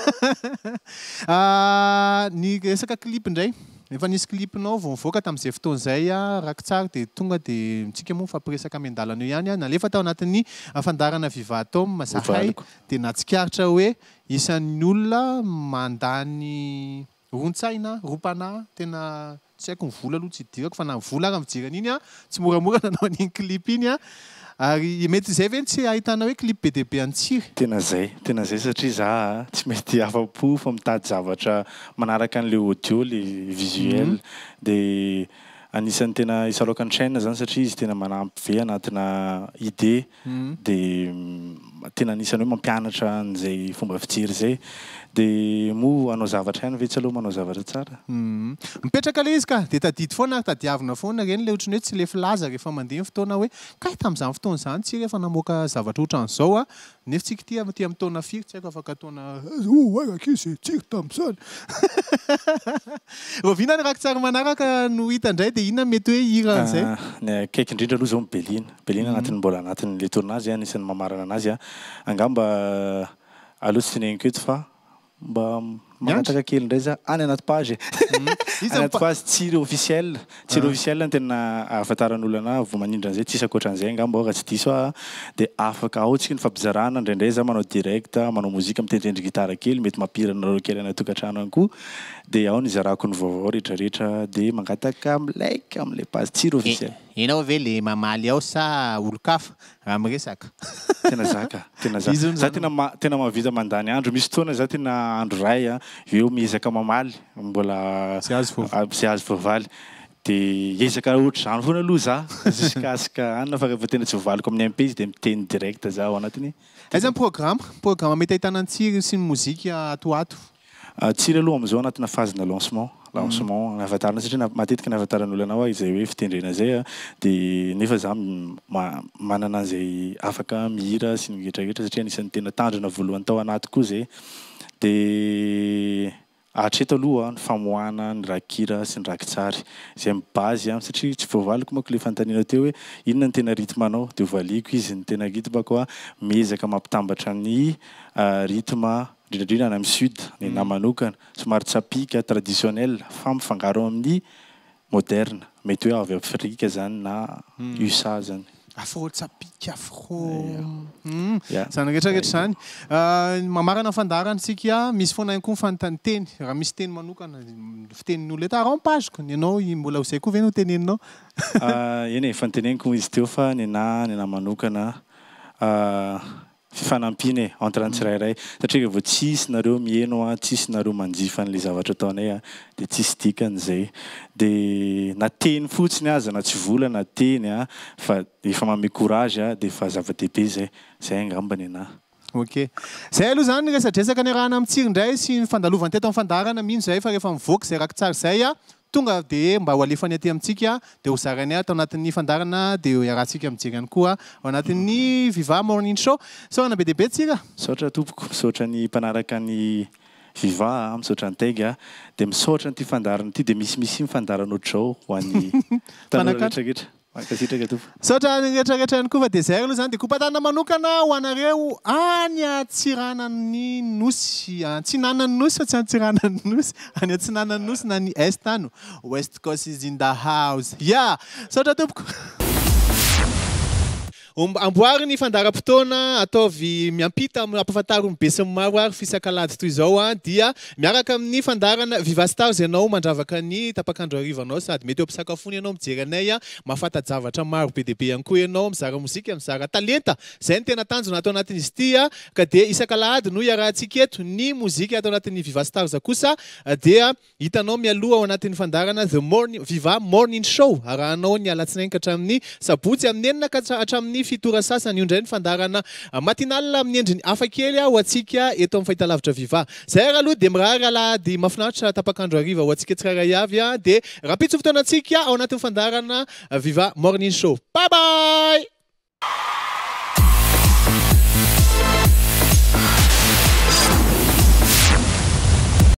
ny resaka clip indray efa nisy clipnao vao mivoaka tamin'izay fotoan'izay a raky tsara dia tonga dia mitsika moa mifampiresaka amy an-dalana io ihany a nalefa tao anatin'ny fandarana vivatom masahay dia natsikaritra hoe isan'ny olona mandany rontsaina rompanahy tena tsy haiko ny vola aloha tsy idirako fa na vola raha mijerana iny a tsy moramora nanao an'iny clip iny a ary mety zay ve tsy ahitana hoe clip be dia be antsiry tena zay tena zay satria za tsy mety afa-po fa mitady zavatra manaraka an'le audio le visuel dia anisan'ny tena isalokan'ny chaîne zany satria izy tena manampy ve anatina idée dia tena anisan'ny hoe mampianatra an'izay fomba fijery zay dia moa anao zavatra ihany ve tsy aloha manao zavatra tsara mipetraka le izy ka dia tadidy foana ary tadiavina foana reny le ohatrany hoe tsy le filaza rehefa mandeha ny fotoana hoe kay tamin'izany fotoana izany tsy rehefa namoaka zavatra ohatran'izao a nefa tsika ty ty amin'ny taona firy tsy haiko afaka ataona arak'izy tsika tamin'izany roviana ny raky tsara manaraka no hita indray dia inona mety hoe hira an'izay ny akaiky indrindra aloha zao ny Belina Belina anatin'ny mbola anatin'le tournage anisan'ny mamarana anazy a angamba aloha tsy teneniko eto fa mba magnataka kely indray za any anaty page anaty page tsiro officiel tsiro officiel ny tena ahafantaran'olona anahy vao manindra an'izay tsisy akoatran'izay angamba ao raha tsy diso a dia afaka ao tsika ny fampizarana indraindray za manao direct manao mozika mitendrendry gitara kely mety mampirana kely ana tokantrano any koa dia ao ny zarako ny vaovao rehetrarehetra dia mangataka like amin'ilay page tsiro officiel enao ve le mamaly ao sa olo-kafa raha miresaka tena zaka tena zaka za tena tena mahavita mandany andro misy fotoana za tena andro ray a eo miezaka mamaly mbola sy azo voavaly dia ezaka ohatra zany foana aloha za juskasika anina fa rehefa tena tsy voavaliko amin'ny M P izy dia miteny direct za ao anatiny aiza ny programme programme mety ahitana tsiry sy ny mozika atoato tsiry aloha amizao anatina phase-na lancement lancement nahafantarana satria matetika nahafantaran'olona anao izay hoe fitendrena zay a dia nefa za manana an'izay afaka mihira sy ny rehetrarehetra satria anisan'ny tena tandrina voalohany tao anaty koa zay dia hatreto aloha ny famoahana ny rakira sy ny rakitsary izay mibazy a satria tsy voavaliko manko le fanontaniana teo hoe inona ny tena rythme anao dia hovaliko izy ny tena rythme koa miezaka mampitambatra ny rythme indrindrindrindra any amin'ny sud ny nahy manokana somary tsapika traditionnel fa mifangaro amin'ny moderne mety hoe avy Afrika zany na U S A zany. Afro-tsapika afro zany rehetrarehetra zany mamarana fandarana tsika misy foana koa fanontany teny raha misy teny manokana fitenin'olo eto rampazoko ny anao mbola ho zay koa ve no teneninao eny e fanteneniko izy teo fa ny ana ny ana manokana fifanampiana e entre ny tsirairay satria vao tsisy nareo mieno a tsisy nareo manjifa an'le zavatra ataonay a dia tsisy dikan'izay dia na teny fotsiny aza na tsy vola na teny a fa efa mame courage a dia efa zava-dehibe zay zay angamba ny anahy. Ok zay aloha zany resadresaka ny rahana amintsika indray sy ny fandalovany teto amin'ny fandarana mihitsy zay fa rehefa mivoaka zay raka tsara zay a tonga dia mba ho alefany aty amintsika dia ho zarany atao anatin'ny fandarana dia iarahantsika amintsika ihany koa ao anatin'ny Viva Morning Show. Saorana be dehibe tsika. Misaotra tompoko, misaotra ny mpanaraka ny Viva, misaotra ny Taiga dia misaotra nyity fandarana ity dia misy misy mifandarana ohatr'izao ho an'ny tanora rehetrarehetra. Mankasitraka tompoko. Saotra ny rehetrarehetra ihany koa fa dia zay aloha zany dia kompatanana manokana ho anareo any Antsiranan'ny Nosy, Antsinanan'ny Nosy fa tsy Antsiranan'ny Nosy, any Antsinanan'ny Nosy na ny Est any. West Coast is in the house. Yeah, saotra tompoko. Amboary ny fandaram-potoana ataovy miampita ampahafantariny be sy maro ary fisakalady toy izao a dia miaraka amin'ny fandarana Viva Stars ianao mandravaka ny tapakandro arivanao sady mety eo ampisakafony ianao mijery anay a mahafanta-javatra maro be dehibe ihany koa ianao mizara mozika mizara talenta zay ny tena tanjona atao anatin'izy ity a ka dia isan-kalahady no iarahantsika eto ny mozika atao anatin'ny Viva Stars kosa dia hitanao mialoha ao anatin'ny fandarana The Morning Viva Morning Show arahanao ny alatsinainy ka hatramin'ny sabotsy amin'ny enina ka hatramin'ny fitora sasany io indray ny fandarana matinal amin'ny endriny hafakely ho antsika eto amin'ny fahitalavitra Viva. Zay aloha dia mirary alahady mahafinaritra tapakandro ariva ho antsika tsirairay avy a dia rapitso fotoanantsika ao anatin'ny fandarana Viva Morning Show. Bye bye!